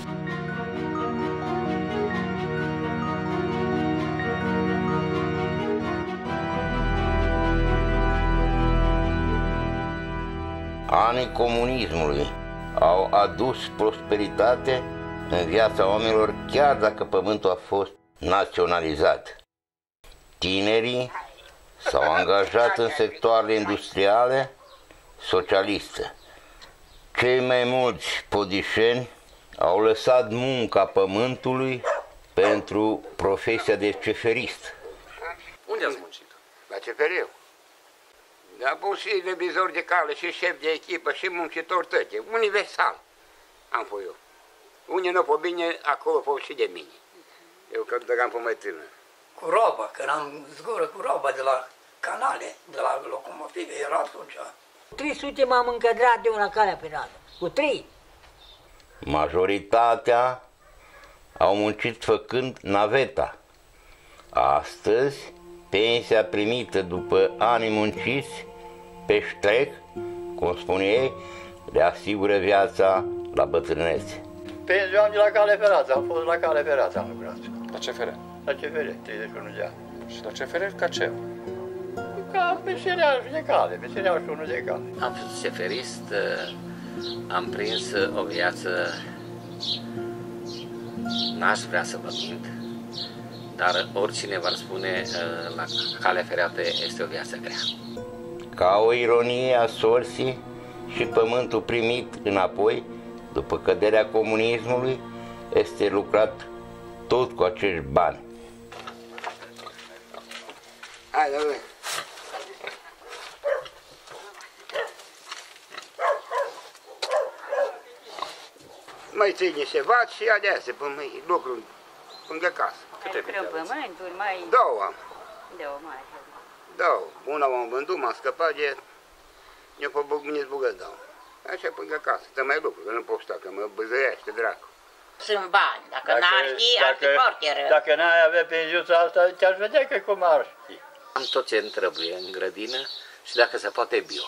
Anii comunismului au adus prosperitate în viața oamenilor, chiar dacă pământul a fost naționalizat. Tinerii s-au angajat în sectoarele industriale socialiste. Cei mai mulți podișeni au lăsat munca pământului pentru profesia de ceferist. Unde ați muncit? La C F R-ul. Am fost și revizor de cale, și șef de echipă, și muncitor tăte. Universal am fost eu. Unde nu fost bine, acolo a fost și de mine. Eu că dăgam pe mai tânăr. Cu roba, că am zgură cu roba de la canale, de la locomotive, era atunci. trei sute m-am încadrat eu la calea penală. Cu trei. Majoritatea au muncit făcând naveta. Astăzi, pensia primită după ani munciți pe ștrec, cum spune ei, le asigură viața la bătrânețe. Pensia am de la cale ferată, am fost la cale ferată, am lucrat. La ce F R? La C F R, treizeci și unu de ani. Și la ce F R ca ce? Ca mesereaș de cale, mesereaș unul de cale. Am fost șeferist, am prins o viață, n-aș vrea să vă mint, dar oricine v-ar spune, la cale ferată este o viață grea. Ca o ironie a sorții, și pământul primit înapoi, după căderea comunismului, este lucrat tot cu acești bani. Hai, domnule. Mai ține ceva și alea-se pe lucruri lângă casă. Câte pământuri, mai... Două am. Două mai. Două. Una m-am vândut, m-am scăpat de... Eu pe băgâniți bugădau. Așa până casă, să mai lucru, că nu pot sta, că mă băzăiește dracu. Sunt bani, dacă, dacă n-ar ști, ar fi foarte rău. Dacă n-ai avea pensiuța asta, te-aș vedea că cum ar fi. Am tot ce îmi trebuie în grădină și dacă se poate bio.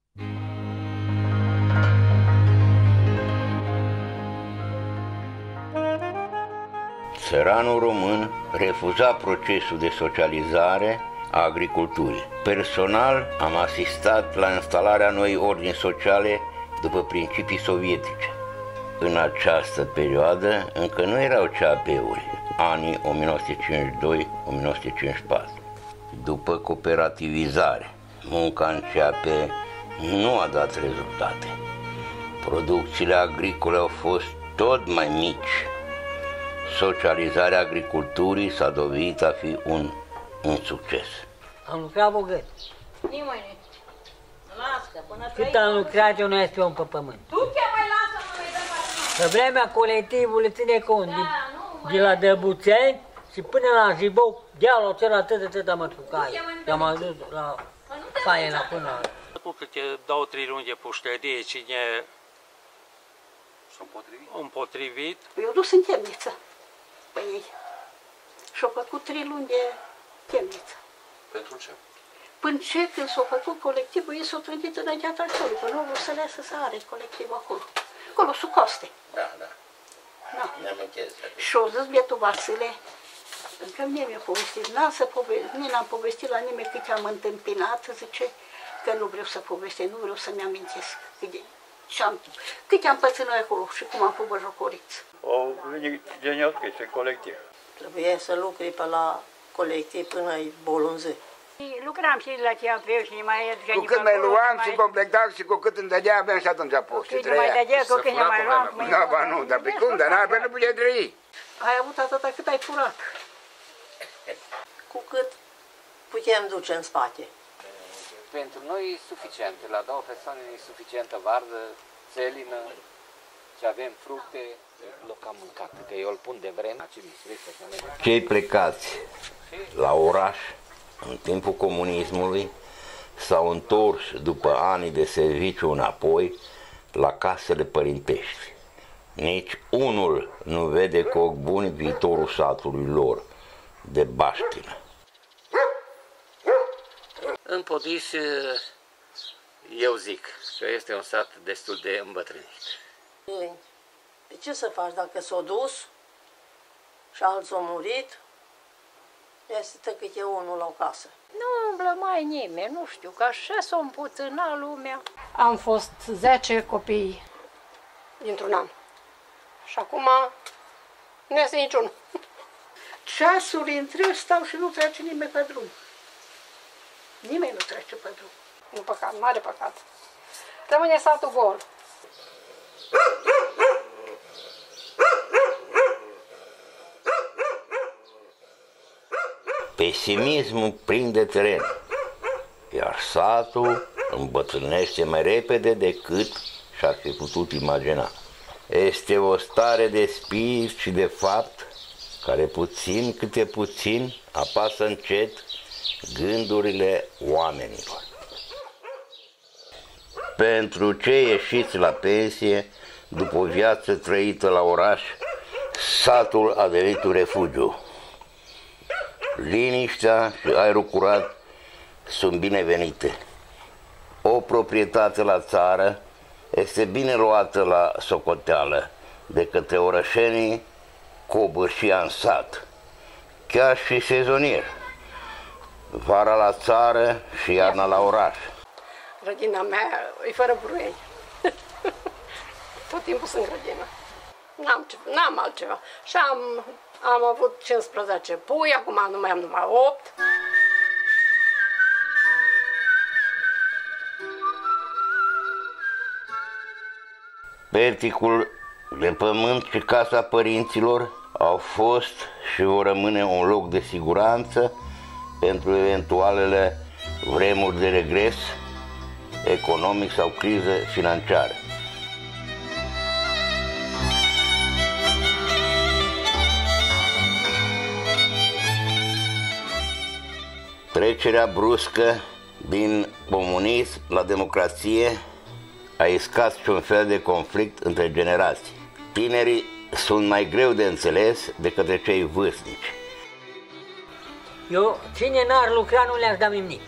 Țăranul român refuza procesul de socializare a agriculturii. Personal am asistat la instalarea noii ordini sociale după principii sovietice. În această perioadă încă nu erau C A P-uri, anii o mie nouă sute cincizeci și doi - o mie nouă sute cincizeci și patru. După cooperativizare, munca în C A P nu a dat rezultate. Producțiile agricole au fost tot mai mici. Socializarea agriculturii s-a dovedit a fi un, un succes. Am lucrat bogat. Nimeni. Lasă, până Cât am lucrat eu, nu este om pe pământ. Tu ce mai lasă, mă, mai dă Pe vremea colectivului ține cont de, de la Dăbuțeni și până la Jibou, dealul acela atât de atât am mers cu caie. I-am adus la caie la până. Cu câte două, trei luni de puștărie, cine s-a împotrivit? împotrivit. Eu dus în temniță pe ei și-au făcut trei luni de temniță. Pentru ce? Până ce, când s-a făcut colectivul, ei s-au trădit înaintea tractorului, până nu să le să are colectivul acolo. Acolo, sub coste. Da, da. Da. Mi-amintesc. Și-au zis bietul Vasile, încă mie mi-a povestit, n-am să povestit, nici n-am povestit la nimeni cât am întâmpinat, zice, că nu vreau să povestesc, nu vreau să-mi amintesc cât, de, am, cât am pățit noi acolo și cum am fost băjocoriți. O venit genial că este colectiv. Trebuie să lucri pe la colectiv până e bolunză. Lucram și la teatru și ne mai iergeni. Cu cât mai luam și completam și cu cât îmi dădea, aveam și atunci post. Cu cât nu mai dădea, cu cât ne mai luam. Nu, ba nu, dar pe cum, dar n-ar nu putea trăi. Ai avut atâta cât ai furat. Cu cât putem duce în spate. Pentru noi e suficient, la două persoane e suficientă vardă, țelină și avem fructe, loc am mâncat, că eu îl pun de vreme. Cei plecați la oraș în timpul comunismului s-au întors după ani de serviciu înapoi la casele părintești. Nici unul nu vede cu ochi buni viitorul satului lor de baștină. În Podiș, eu zic că este un sat destul de îmbătrânit. De ce să faci dacă s-a dus și alții au murit? Este tăcât e unul la o casă. Nu umblă mai nimeni, nu știu, că așa s-a împuțânat lumea. Am fost zece copii dintr-un an. Și acum nu este niciunul. Ceasuri întregi stau și nu trece nimeni pe drum. Nimeni nu trece pe drum. Nu păcat, mare păcat. Rămâne satul gol. Pesimismul prinde teren, iar satul îmbătrânește mai repede decât și-ar fi putut imagina. Este o stare de spirit și de fapt care puțin câte puțin apasă încet gândurile oamenilor. Pentru cei ieșiți la pensie, după o viață trăită la oraș, satul a devenit un refugiu. Liniștea și aerul curat sunt binevenite. O proprietate la țară este bine luată la socoteală de către orășenii cu obârșia în sat, chiar și sezonier. Vara la țară și iarna la oraș. Grădina mea e fără buruieni. Tot timpul sunt grădină. N-am, n-am altceva. Și am, am avut cincisprezece pui, acum nu mai am numai opt. Perticul de pământ și casa părinților au fost și vor rămâne un loc de siguranță pentru eventualele vremuri de regres economic sau criză financiară. Trecerea bruscă din comunism la democrație a iscat și un fel de conflict între generații. Tinerii sunt mai greu de înțeles de către cei vârstnici. Eu, cine n-ar lucra, nu le-aș da nimic.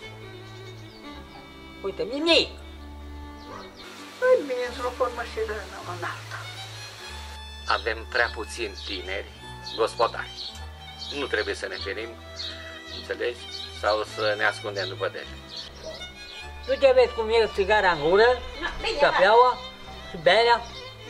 Uite, nimic! Păi bine, într-o formă și de în alta. Avem prea puțini tineri gospodari. Nu trebuie să ne ferim, înțelegi? Sau să ne ascundem după dele. Tu te vezi cum e țigara în gură, cafeaua și berea.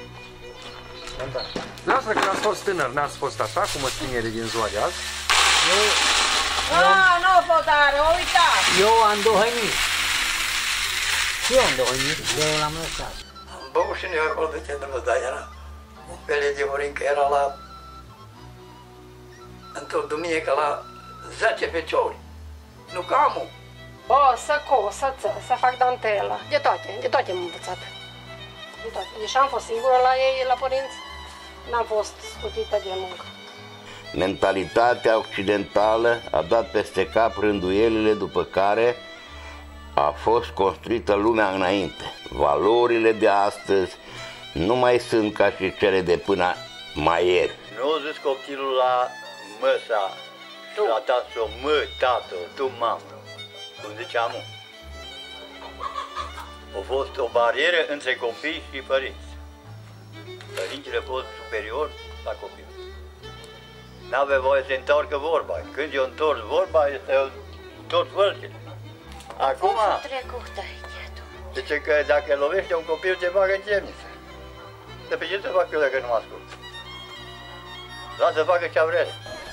Lasă că ați fost tânăr, n-ați fost așa cum o tinerii din ziua de azi? Eu, Ah, nu a fost tare, o uitat. eu am dohănit. Și eu am dohănit, eu l-am lăsat. Am băut și noi acolo de centru, dar era un fel de Horincă, era la într-o duminică la zece feciori. Nu camul. Bă, să cos, să ță, să fac dantelă, de toate, de toate am învățat. Deși am fost singură la ei, la părinți, n-am fost scutită de muncă. Mentalitatea occidentală a dat peste cap rânduielile după care a fost construită lumea înainte. Valorile de astăzi nu mai sunt ca și cele de până mai ieri. Nu a zis copilul la măsa și la tatăl, mă, tată, tu, mamă, cum ziceam. A fost o barieră între copii și părinți. Părintele a fost superior la copil. N-avea voie să întoarcă vorba. Când eu întorc vorba, este tot vârstele. Acum, zice că dacă lovește un copil, te bagă în temniță. De pe ce să fac eu dacă nu mă ascult? Lasă să facă ce-a vrea.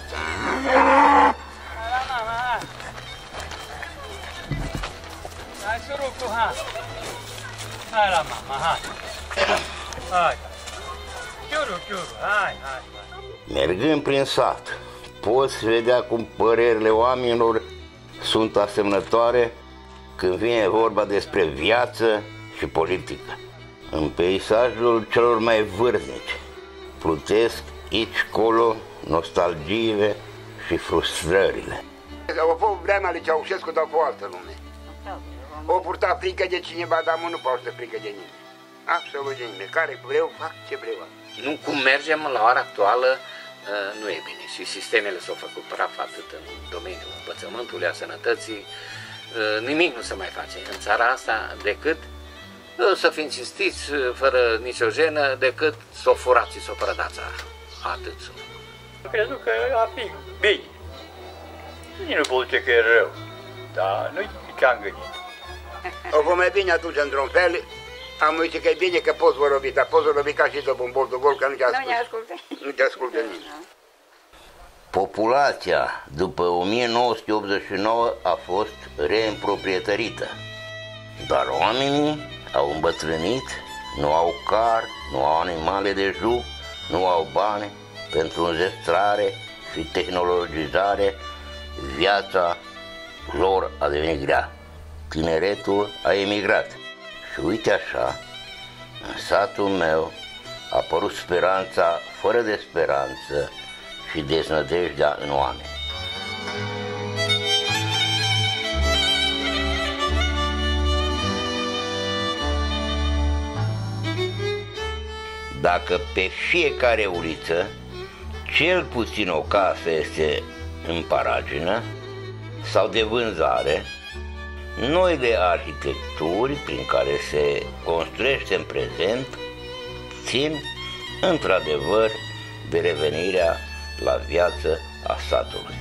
Hai să rog tu, hai. Hai la mama, hai. Hai. Chiuru, chiuru, hai, hai, hai. Mergând prin sat, poți vedea cum părerile oamenilor sunt asemănătoare când vine vorba despre viață și politică. În peisajul celor mai vârstnici plutesc aici-colo nostalgiile și frustrările. Au fost vremea lui Ceaușescu, dar cu altă lume. O purta frică de cineva, dar nu poate să frică de nimeni. Absolut de nimeni. Care vreau, fac ce vreau. Nu cum mergem la ora actuală, nu e bine. Și sistemele s-au făcut praf atât în domeniul învățământului, a sănătății. Nimic nu se mai face în țara asta decât să fim cinstiți, fără nicio jenă, decât să o furați și să o prădați țara. Atât sunt. Crezut că ar fi bine. Nici nu pot zice că e rău, dar nu-i ce-am gândit. O vom mai bine atunci, într-un fel, am uitat că e bine că poți vorbi, dar poți vorbi ca și după un bol de gol, că nu te ascultă. Nu te ascultă nimeni. Populația după o mie nouă sute optzeci și nouă a fost reîmproprietărită, dar oamenii au îmbătrânit, nu au car, nu au animale de juc, nu au bani pentru înzestrare și tehnologizare. Viața lor a devenit grea. Tineretul a emigrat. Și uite așa, în satul meu a apărut speranța fără de speranță și deznădejdea în oameni. Dacă pe fiecare uliță cel puțin o casă este în paragină sau de vânzare, noile arhitecturi prin care se construiește în prezent țin într-adevăr de revenirea la viață a satului.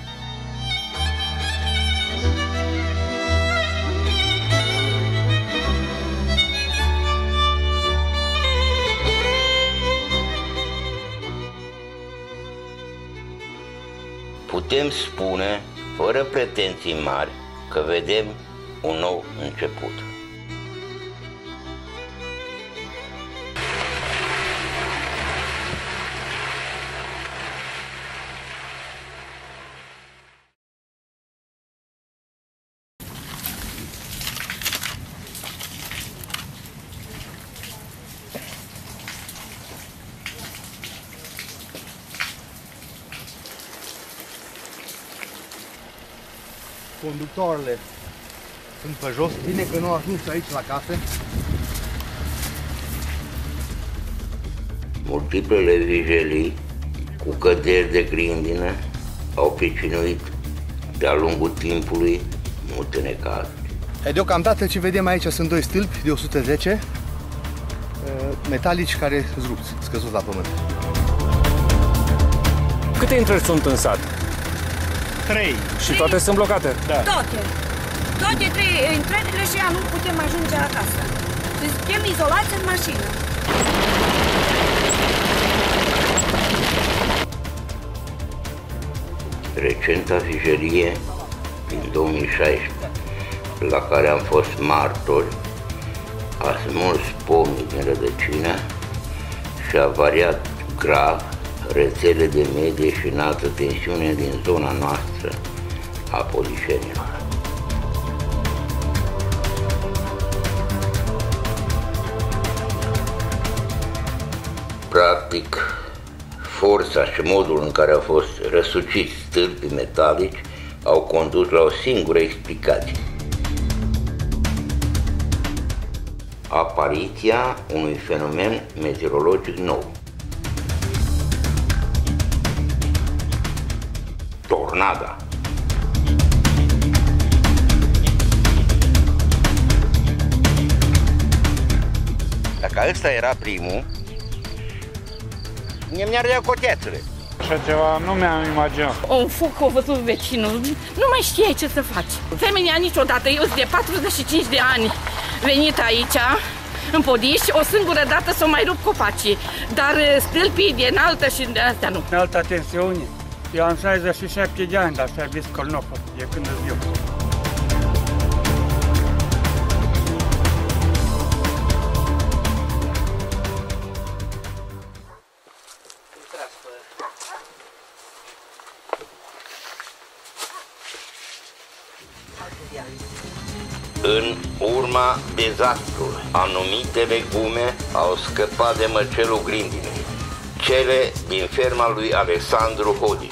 Putem spune, fără pretenții mari, că vedem un nou început. Conductoarele sunt pe jos, bine că nu au ajuns aici la casă. Multiplele vijelii cu căderi de grindină au pricinuit de-a lungul timpului multe necazuri. Deocamdată ce vedem aici sunt doi stâlpi de o sută zece metalici care sunt rupți, scăzuți la pământ. Câte intrări sunt în sat? Trei. Și toate sunt blocate? Da. Toate. Toate trei intrările și nu putem ajunge acasă. Suntem izolați în mașină. Recenta vijelie din două mii șaisprezece, la care am fost martori, a smuls pomii din rădăcină și a variat grav rețele de medie și înaltă tensiune din zona noastră a polișenilor. practic, forța și modul în care au fost răsuciți stâlpii metalici au condus la o singură explicație. Apariția unui fenomen meteorologic nou. Tornada. Dacă ăsta era primul, mi-ar dea cotețele. Așa ceva nu mi-am imaginat. Un foc a văzut vecinul, nu mai știai ce să faci. Femeia niciodată, eu sunt de patruzeci și cinci de ani venit aici, în Podiș, o singură dată s-o mai rup copacii, dar stâlpii de înaltă și de astea nu. Înaltă tensiune. Eu am șaizeci și șapte de ani, dar serviciu Colnopă, de când îți eu. În urma dezastrului, anumite legume au scăpat de măcelul grindinei, cele din ferma lui Alexandru Hodiș.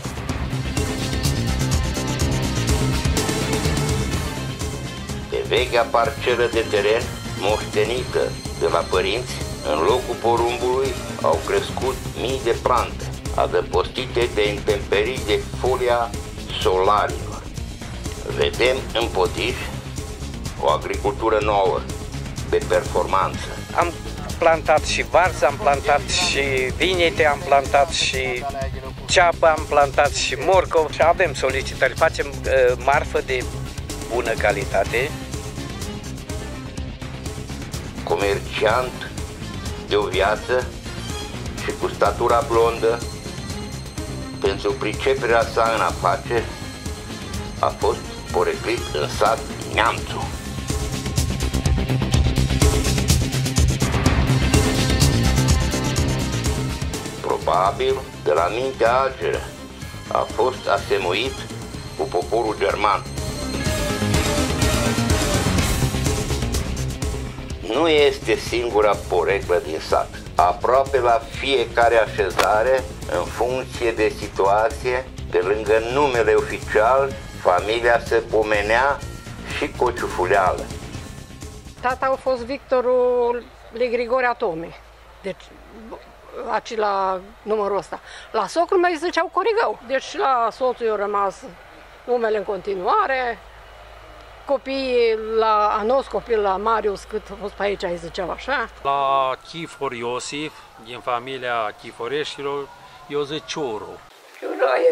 Pe vechea parcelă de teren, moștenită de la părinți, în locul porumbului au crescut mii de plante, adăpostite de intemperii de folia solarilor. Vedem în Podiș o agricultură nouă, de performanță. Am plantat și varză, am plantat și vinete, am plantat și ceapă, am plantat și morcov și avem solicitări. Facem uh, marfă de bună calitate. Comerciant de o viață și cu statura blondă, pentru priceperea sa în afaceri, a fost poreclit în sat Neamțu. Probabil, de la mintea ageră, a fost asemuit cu poporul german. Nu este singura poreclă din sat. Aproape la fiecare așezare, în funcție de situație, pe lângă numele oficial, familia se pomenea și cu o ciufuleală. Tata a fost Victorul lui Grigore Atome. Deci, aici la numărul ăsta. La socrul meu îi ziceau Corigău. Deci la soțul i-a rămas numele în continuare. Copiii la Anos, copil la Marius, cât a fost pe aici, îi ziceau așa. La Chifor Iosif, din familia Chiforeștilor, eu zic Cioru. Ciuroaie.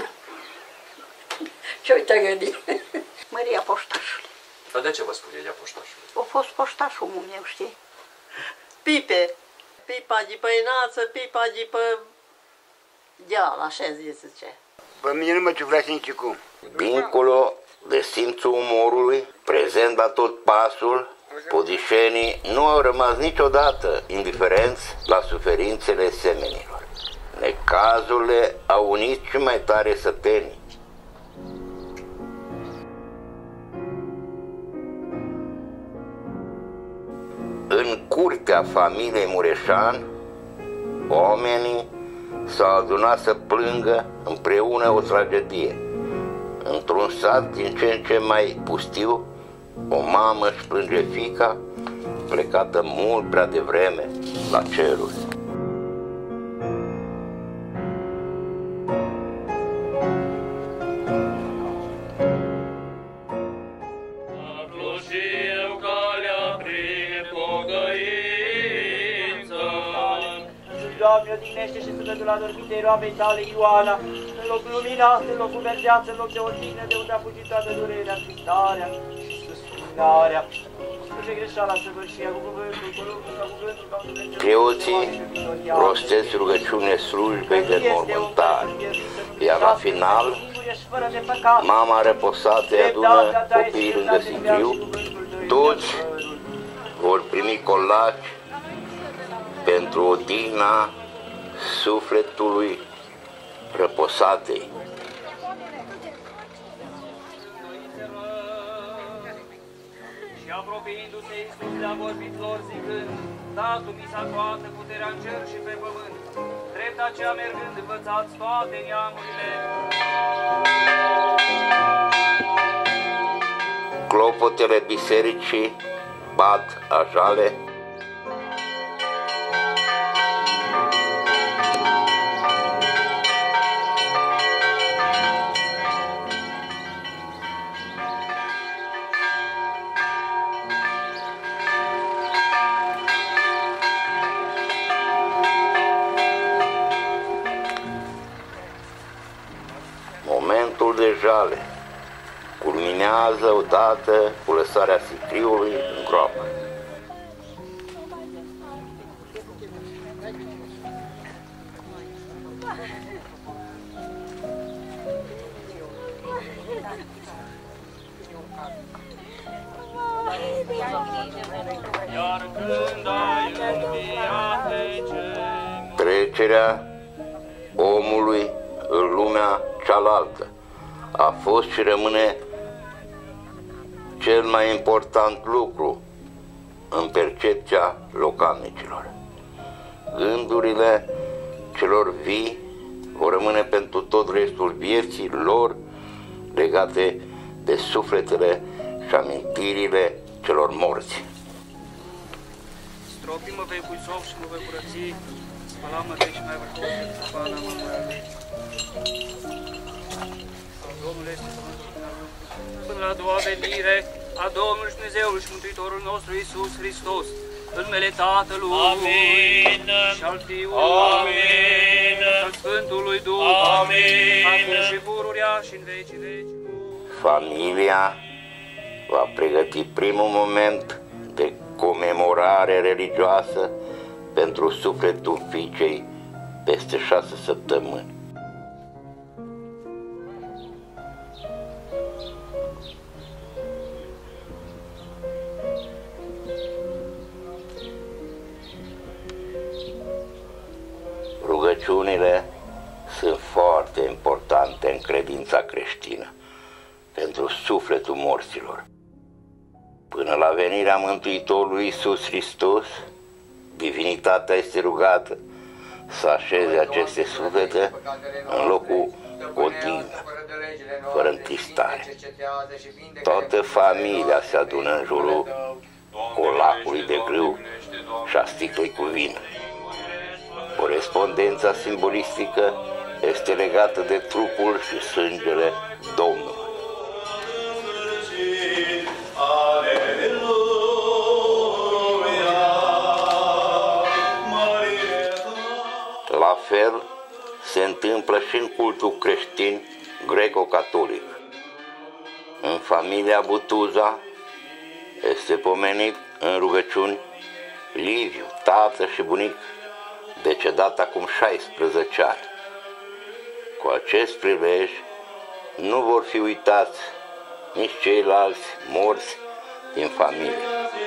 Ce uite gândit? Maria Poștașului. Dar de ce vă spune ea Poștașului? A fost poștașul meu, știi? Pipe. Pipa de păinață, pipa de pe deal, așa zice. Pe mine nu mă ciufleați nici cum. Dincolo de simțul umorului, prezent la tot pasul, podișenii nu au rămas niciodată indiferenți la suferințele semenilor. Necazurile au unit și mai tare sătenii. În curtea familiei Mureșan, oamenii s-au adunat să plângă împreună o tragedie. Într-un sat din ce în ce mai pustiu, o mamă își plânge fiica, plecată mult prea devreme la ceruri. Doamne, odihnește și sufletul la dormitei roabei tale, Ioana, în locul luminat, în locul verdeață, în loc de odihnă, de unde a fugit toată durerea, tristarea și suspinarea. Scuze greșeala săvârșia cu cuvântul, cu lucrul sau cuvântul, ca Dumnezeu. Preoții rostesc rugăciune slujbei de mormântare, iar la final, mama reposată îi adună copiii lângă sicriu, toți vor primi colaci pentru odihna sufletului răposatei. Și apropiindu-se Iisus le-a vorbit lor zicând, dat-o mi s-a toată puterea în cer și pe pământ. Drept aceea mergând învățați toate neamurile. Clopotele bisericii bat ajale. Momentul de jale culminează odată cu lăsarea sicriului în groapă. Trecerea omului în lumea cealaltă a fost și rămâne cel mai important lucru în percepția localnicilor. Gândurile celor vii vor rămâne pentru tot restul vieții lor legate de sufletele și amintirile celor morți. Stropi-mă vei cuisov și mă vei curăți, spăla-mă vei și mai vârtos decât spala mă vei. Domnul este până la a doua venire a Domnului Dumnezeului și Mântuitorul nostru Iisus Hristos, în numele Tatălui Amin. Și al Fiului Amin. Și al Sfântului Duh Amin. Acum și pururea și în vecii veci. Familia va pregăti primul moment de comemorare religioasă pentru sufletul fiicei peste șase săptămâni. Rugăciunile sunt foarte importante în credința creștină pentru sufletul morților. Până la venirea Mântuitorului Iisus Hristos, divinitatea este rugată să așeze aceste suflete în locul odihnă, fără întristare. Toată familia se adună în jurul colacului de grâu și a sticlei cu vin. Corespondența simbolistică este legată de trupul și sângele Domnului. La fel se întâmplă și în cultul creștin greco-catolic. În familia Butuza este pomenit în rugăciuni Liviu, tată și bunic, decedat acum șaisprezece ani. Cu acest prilej nu vor fi uitați nici ceilalți morți din familie.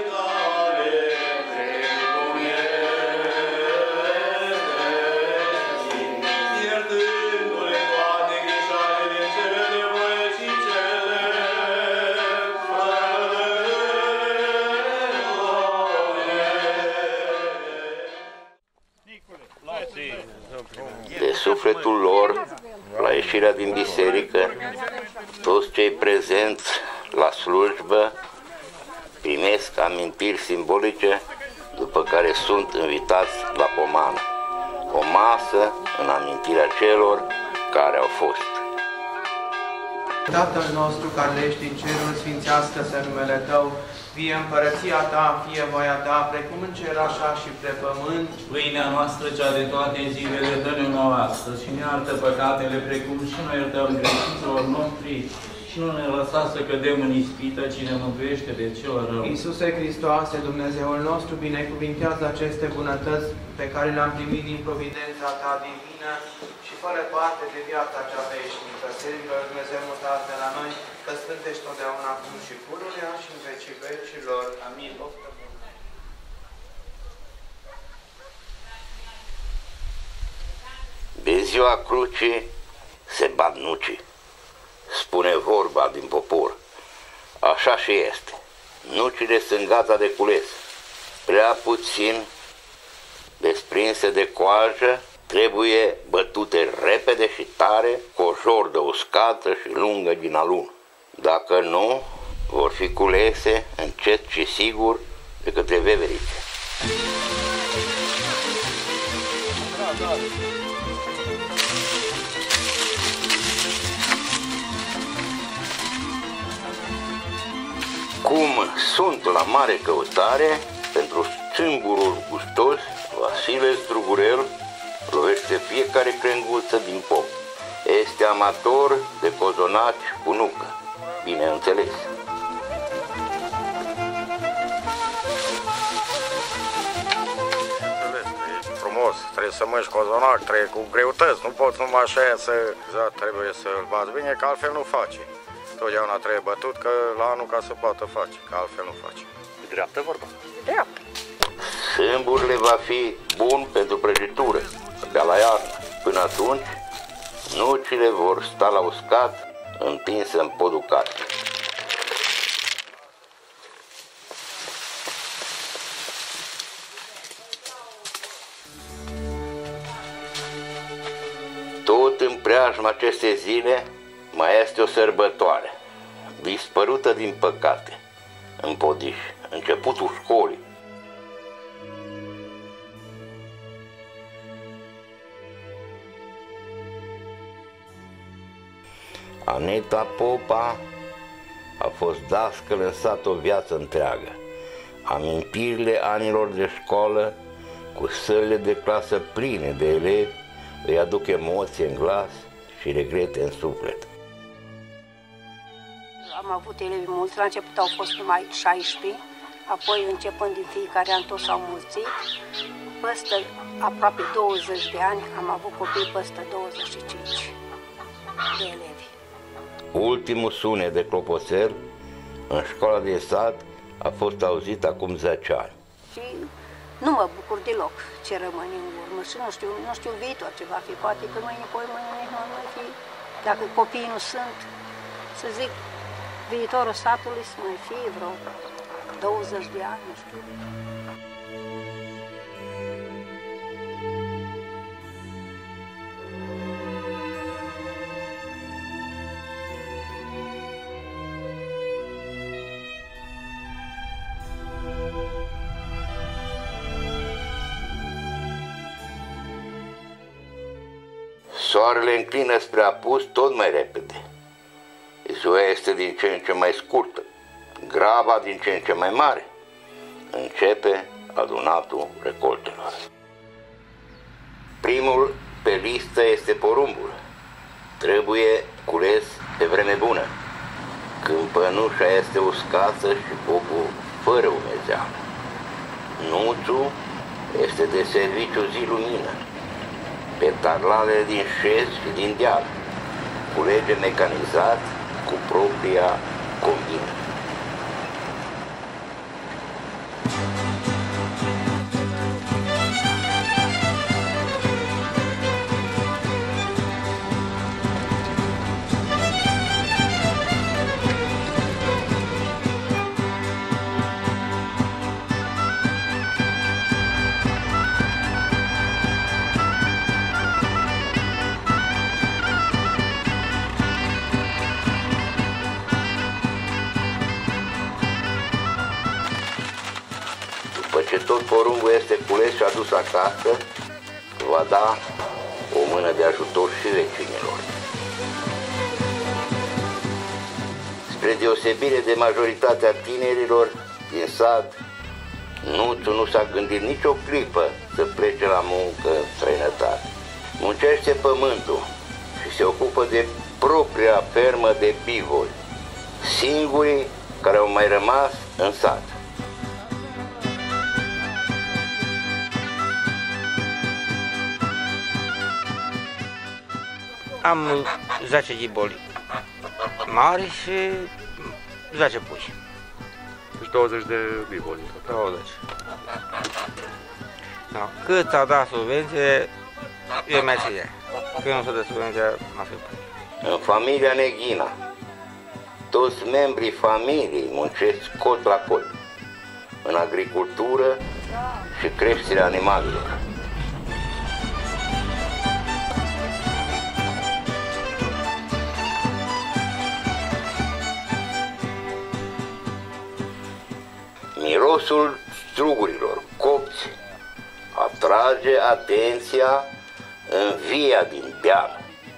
De sufletul lor, la ieșirea din biserică, toți cei prezenți la slujbă primesc amintiri simbolice, după care sunt invitați la pomană, o masă în amintirea celor care au fost. Tatăl nostru care ești în cerul, sfințească-se numele Tău, vie împărăția Ta, fie voia Ta, precum în cer așa și pe pământ. Pâinea noastră, cea de toate zilele, dă-ne nouă astăzi și ne iartă păcatele, precum și noi iertăm greșiților noștri. Și nu ne lăsa să cădem în ispită, ci ne mântuiește de cel rău. Iisuse Hristoase, Dumnezeul nostru, binecuvintează aceste bunătăți pe care le-am primit din providența Ta divină și fără parte de viața cea veșnică. Sărită Dumnezeu mutat de la noi, că sfântești totdeauna acum și pururea și în vecii vecilor. Amin. De ziua crucii se bat nucii, spune vorba din popor. Așa și este. Nucile sunt gata de cules. Prea puțin desprinse de coajă, trebuie bătute repede și tare, cu o jordă uscată și lungă din alun. Dacă nu, vor fi culese încet și sigur de către veverițe. Cum sunt la mare căutare, pentru cimburul gustos, Vasile Strugurel lovește fiecare crenguță din pop. Este amator de cozonaci cu nucă, bineînțeles. Frumos, trebuie să mânci cozonac, trebuie cu greutăți, nu poți numai așa să... Trebuie să-l bați bine, că altfel nu face. Totdeauna trebuie bătut că la anul ca să poată face, că altfel nu face. Dreaptă vorba. Dreaptă. Sâmburile va fi bun pentru prăjitură, abia la iarnă. Până atunci, nucile vor sta la uscat, întinse în podul casei. Tot în preajma acestei zile mai este o sărbătoare, dispărută din păcate, în Podiș, începutul școlii. Aneta Popa a fost dascăl în sat o viață întreagă. Amintirile anilor de școală, cu sălile de clasă pline de elevi, îi aduc emoții în glas și regrete în suflet. Am avut elevi mulți, la început au fost numai șaisprezece, apoi începând din fiecare an tot s-au mulțit. Peste aproape douăzeci de ani am avut copii peste douăzeci și cinci de elevi. Ultimul sunet de clopoțel în școala de sat a fost auzit acum zece ani. Și nu mă bucur deloc ce rămâne în urmă și nu știu, nu știu viitor ce va fi. Poate că mâine, poi mâine nici nu mai fi. Dacă copiii nu sunt, să zic, viitorul satului să mai fie vreo douăzeci de ani, nu știu. Soarele înclină spre apus tot mai repede. Ziua este din ce în ce mai scurtă, graba din ce în ce mai mare. Începe adunatul recoltelor. Primul pe listă este porumbul. Trebuie cules pe vreme bună, când pănușa este uscată și popul fără umezeală. Nuțul este de serviciu zi lumină. Pe tarlalele din șez și din deal, culege mecanizat cu propria combină. Ce tot porumbul este cules și adus acasă, va da o mână de ajutor și vecinilor. Spre deosebire de majoritatea tinerilor din sat, Nuțu nu s-a gândit nicio clipă să plece la muncă în străinătate. Muncește pământul și se ocupă de propria fermă de bivoli, singurii care au mai rămas în sat. Am zece ghiboli mari și zece puși. Deci douăzeci de bivoli. douăzeci. Da. Cât s-a dat subvenție, eu mai ție. Când nu s-a dat subvenție, m-a fi. În familia Neghina, Toți membrii familiei muncesc cot la cot în agricultură și creșterea animalelor. Mirosul strugurilor copți atrage atenția în via din deal.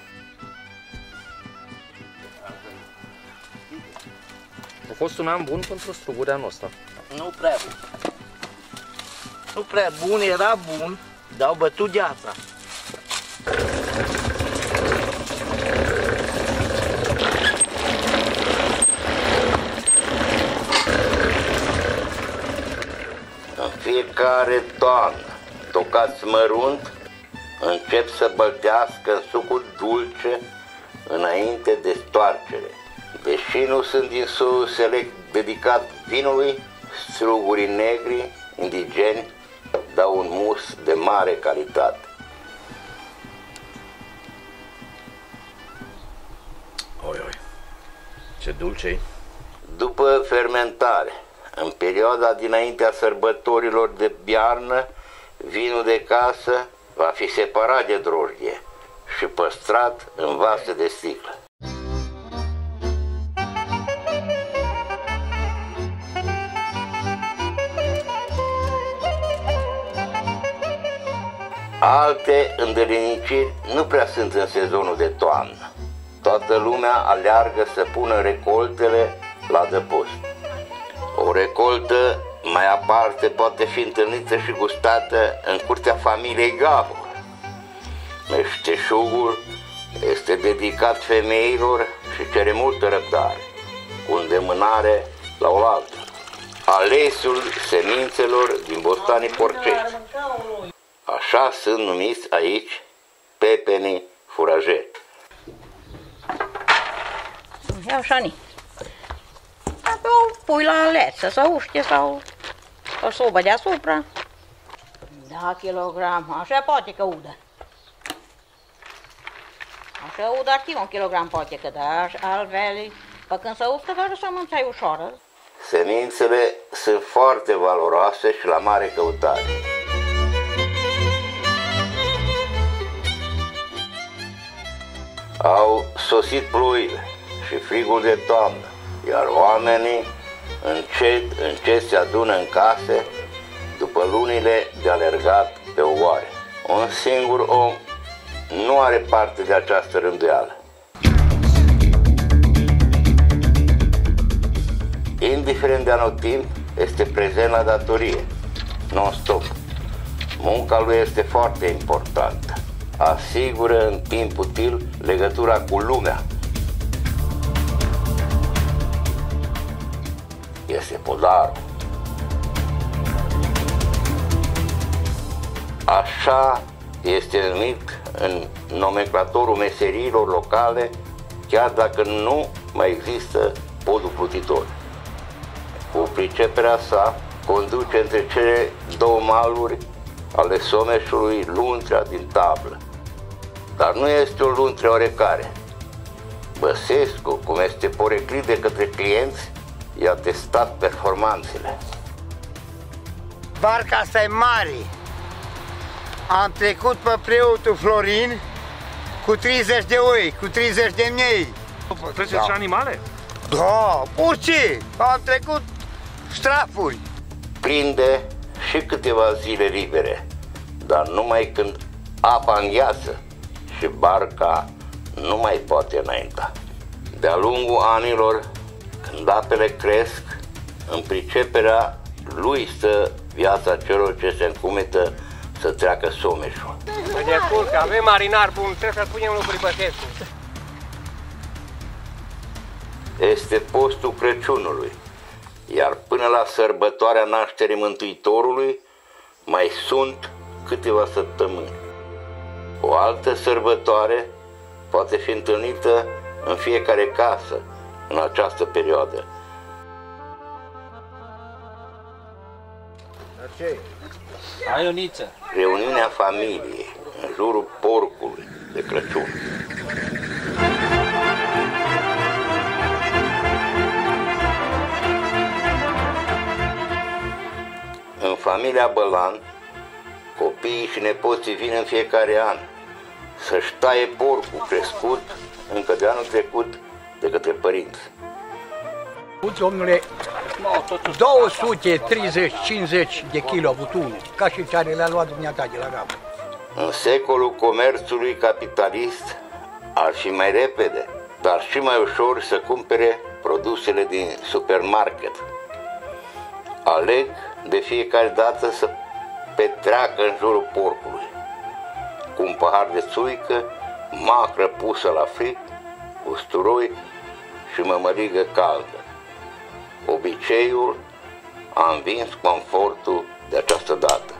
A fost un an bun pentru struguri anul ăsta. Nu prea bun. Nu prea bun, era bun, dar au bătut gheața. În fiecare toamnă, tocați mărunt, încep să băltească în sucul dulce înainte de stoarcere. Deși nu sunt din soiul select dedicat vinului, strugurii negri indigeni dau un mus de mare calitate. Oi, oi, ce dulce-i! După fermentare, în perioada dinaintea sărbătorilor de iarnă, vinul de casă va fi separat de drojdie și păstrat în vase de sticlă. Alte îndeliniciri nu prea sunt în sezonul de toamnă. Toată lumea aleargă să pună recoltele la adăpost. O recoltă mai aparte poate fi întâlnită și gustată în curtea familiei Gabor. Meșteșugul este dedicat femeilor și cere multă răbdare, cu îndemânare la oaltă. Alesul semințelor din bostanii porcești. Așa sunt numiți aici pepenii furajeri. Ia șani. O pui la leță sau uște sau o sobă deasupra. Da, kilogram, așa poate că udă. Așa udă ar fi un kilogram poate că da, altfel, pe când se uscă, doar sămânța e ușoară. Semințele sunt foarte valoroase și la mare căutare. Au sosit ploile și frigul de toamnă, iar oamenii încet, încet se adună în case după lunile de alergat pe ogoare. Un singur om nu are parte de această rânduială. Indiferent de anotimp, este prezent la datorie, non-stop. Munca lui este foarte importantă. Asigură în timp util legătura cu lumea. Este podarul. Așa este numit în nomenclatorul meseriilor locale, chiar dacă nu mai există podul plutitor. Cu priceperea sa, conduce între cele două maluri ale Someșului luntrea din tablă. Dar nu este o luntre oarecare. Băsescu, cum este poreclit de către clienți, i-a testat performanțele. Barca asta e mare. Am trecut pe preotul Florin cu treizeci de oi, cu treizeci de miei. Treceți da. Și animale? Da, orice. Am trecut strafuri. Prinde și câteva zile libere, dar numai când apa îngheață și barca nu mai poate înainta. De-a lungul anilor, când apele cresc, în priceperea lui stă viața celor ce se încumetă să treacă Someșul. Mă descurc, avem marinar bun, trebuie să punem lucruri pe testul. Este postul Crăciunului, iar până la sărbătoarea nașterii Mântuitorului mai sunt câteva săptămâni. O altă sărbătoare poate fi întâlnită în fiecare casă în această perioadă. Hai, Ioniță! Reuniunea familiei în jurul porcului de Crăciun. Familia Bălan, copiii și nepoții vin în fiecare an să-și taie porcul crescut încă de anul trecut de către părinți. Domnule, două sute treizeci cincizeci de kg a avut unul, ca și care le-a luat dumneata de la gabă. În secolul comerțului capitalist ar fi mai repede, dar și mai ușor să cumpere produsele din supermarket. Aleg de fiecare dată să petreacă în jurul porcului, cu un pahar de țuică, macră pusă la fript, usturoi și mămăligă caldă. Obiceiul a învins confortul de această dată.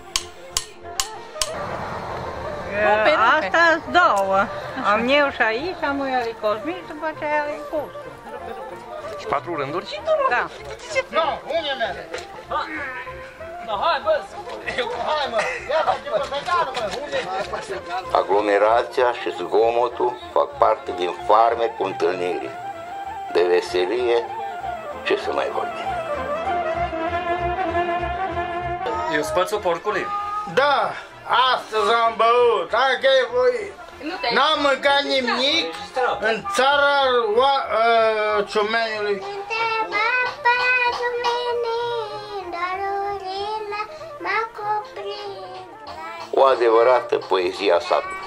Asta două. Am eu și aici, am eu ale Cosmin și după aceea ale Costu. Și patru rânduri? Da. Nu, unde mele? Hai, bă, hai, mă, ia-te pe fecară, mă, unde? Aglomerația și zgomotul fac parte din farme cu întâlniri. De veselie, ce să mai vorbim? E spățul porcului? Da, astăzi am băut, hai că e voi. N-am mâncat nimic în țara uh, ciumeniului. O adevărată poezie a satului.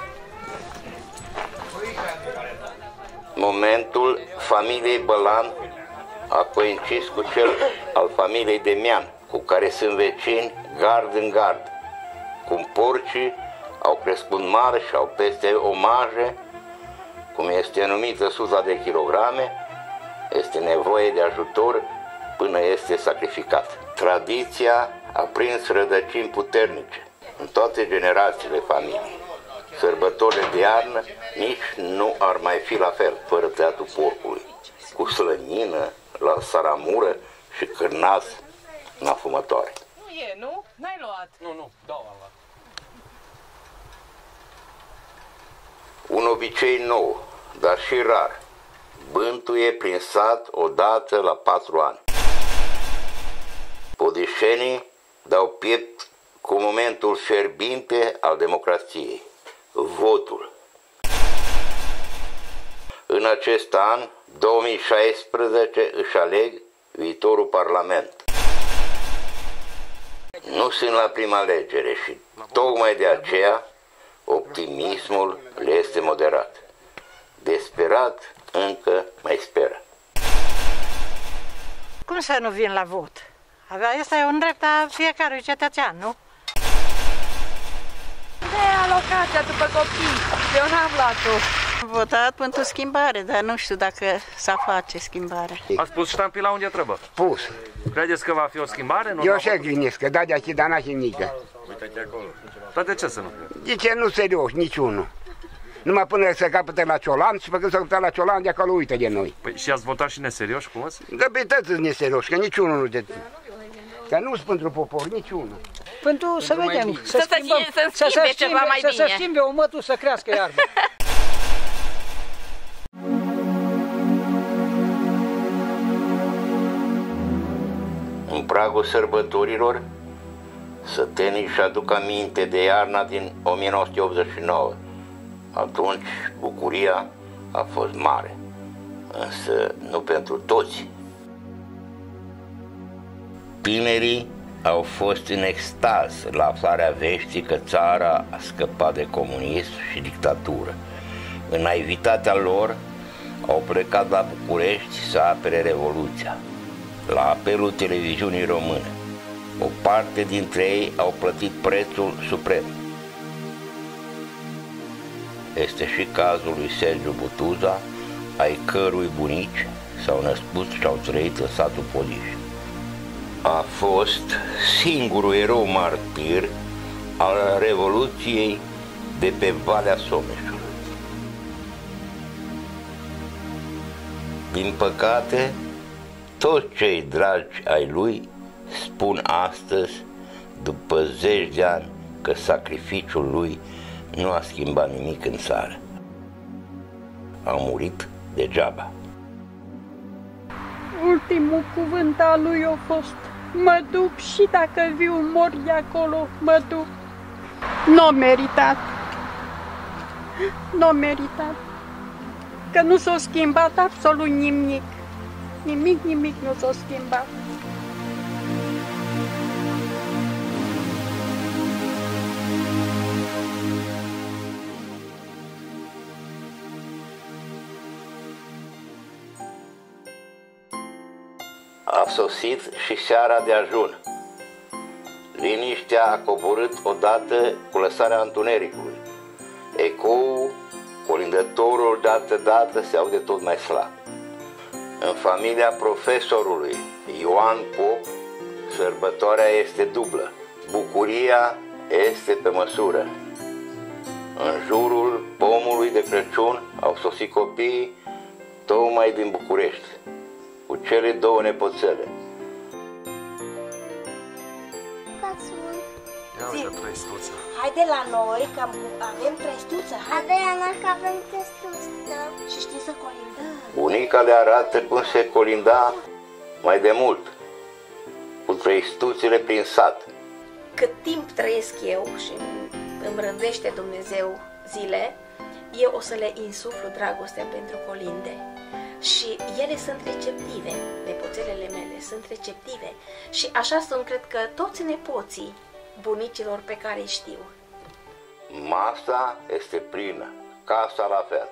Momentul familiei Bălan a coincis cu cel al familiei Demian, cu care sunt vecini gard în gard. Cum porcii au crescut mari și au peste omaje, cum este numită suza de kilograme, este nevoie de ajutor până este sacrificat. Tradiția a prins rădăcini puternice în toate generațiile familiei. Sărbătorile de iarnă nici nu ar mai fi la fel fără tăiatul porcului, cu slănină la saramură și cârnați în afumătoare. Nu e, nu? N-ai luat? Nu, nu, două am luat. Un obicei nou, dar și rar, bântuie prin sat odată la patru ani. Podișenii dau piept cu momentul fierbinte al democrației, votul. În acest an, două mii șaisprezece, își aleg viitorul Parlament. Nu sunt la prima alegere și tocmai de aceea optimismul le este moderat. Desperat încă mai speră. Cum să nu vin la vot? Asta e un drept a fiecărui cetățean, nu? De alocația după copii, eu n-am luat-o. Am votat pentru schimbare, dar nu știu dacă s-a face schimbare. Ați pus ștampila unde trebuie? Pus. Credeți că va fi o schimbare? Nu Eu așa gândesc, că da de aici, dar n-a și nică. Uite-te acolo. Dar de ce să nu? De ce nu serios, niciunul. Numai până să capătă la Ciolan și până să capătă la Ciolan, de acolo uită de noi. Păi și ați votat și neserioși, cum ați? Da, pe toți sunt neserioși, că niciunul nu de... Că nu sunt pentru popor, niciunul. Pentru să vedem, să, să, schimbăm, să, să schimbe ceva mai să, bine. Să schimbe omătul să crească iarba. În pragul sărbătorilor, sătenii își aduc aminte de iarna din o mie nouă sute optzeci și nouă. Atunci bucuria a fost mare, însă nu pentru toți. Tinerii au fost în extaz la aflarea veștii că țara a scăpat de comunism și dictatură. În naivitatea lor au plecat la București să apere Revoluția. La apelul televiziunii române, o parte dintre ei au plătit prețul suprem. Este și cazul lui Sergiu Butuza, ai cărui bunici s-au născut și au trăit în satul Podiș. A fost singurul erou martir al Revoluției de pe Valea Someșului. Din păcate, toți cei dragi ai lui spun astăzi, după zeci de ani, că sacrificiul lui nu a schimbat nimic în țară. A murit degeaba. Ultimul cuvânt al lui a fost Mă duc și dacă viu, mor de acolo, mă duc. Nu meritat. Nu meritat. Că nu s-a schimbat absolut nimic. Nimic, nimic nu s-a schimbat. A sosit și seara de ajun. Liniștea a coborât odată cu lăsarea întunericului. Ecoul, colindătorul, dată-dată se aude tot mai slab. În familia profesorului Ioan Pop, sărbătoarea este dublă. Bucuria este pe măsură. În jurul pomului de Crăciun au sosit copiii tocmai din București, cu cele două nepoțele. Ia uite trăistuță. Haide la noi, că avem trăistuță. Haide la noi, că avem trăistuță. Și știi să colindăm. Bunica le arată cum se colinda mai de mult, cu trăistuțele prin sat. Cât timp trăiesc eu și îmi rânduiește Dumnezeu zile, eu o să le insuflu dragostea pentru colinde. Și ele sunt receptive, nepoțelele mele sunt receptive. Și așa sunt, cred că, toți nepoții bunicilor pe care îi știu. Masa este plină, casa la fel.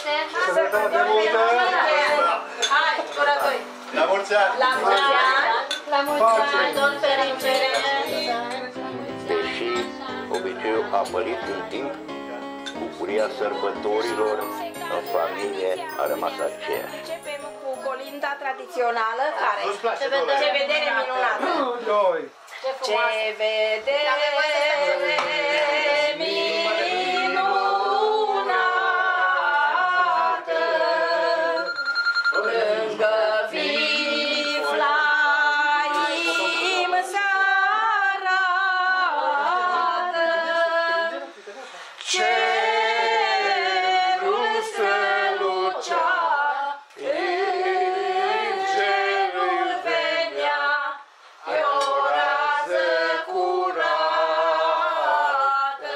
Hai, ora doi. La mulți ani! La mulți ani! La mulți ani, domn fericire! Deși obiceiul a părit în timp, bucuria sărbătorilor în familie a rămas aceeași. Începem cu colinda tradițională, care Ce vedere, ce vedere minunată! Ce vedere minunată! Lângă Viflaim se arată cerul strălucea, îngerul venea pe o rază curată.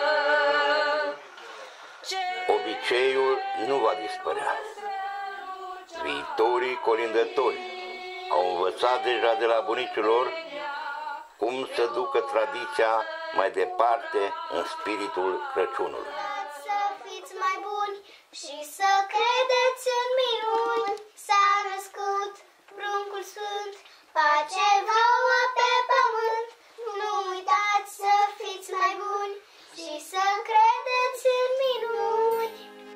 Obiceiul nu va dispărea. Viitorii colindători au învățat deja de la bunicii lor cum să ducă tradiția mai departe în spiritul Crăciunului. Să fiți mai buni și să credeți în minuni. S-a născut pruncul sfânt, pace vouă pe pământ. Nu uitați să fiți mai buni și să credeți în minuni.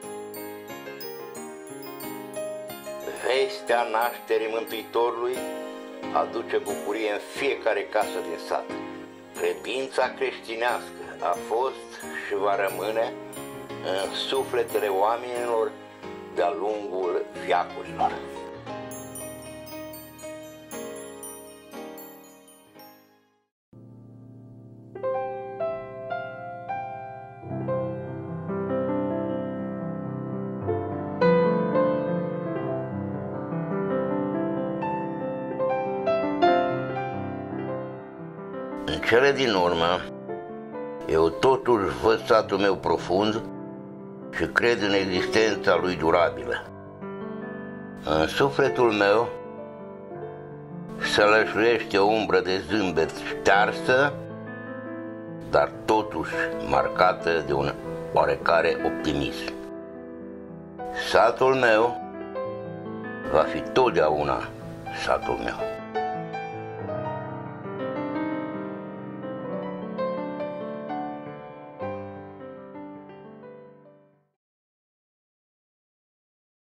Vestea nașterii Mântuitorului aduce bucurie în fiecare casă din sat. Credința creștinească a fost și va rămâne în sufletele oamenilor de-a lungul veacurilor. În cele din urmă, eu totuși văd satul meu profund și cred în existența lui durabilă. În sufletul meu se lășluiește o umbră de zâmbet ștearsă, dar totuși marcată de un oarecare optimism. Satul meu va fi totdeauna satul meu.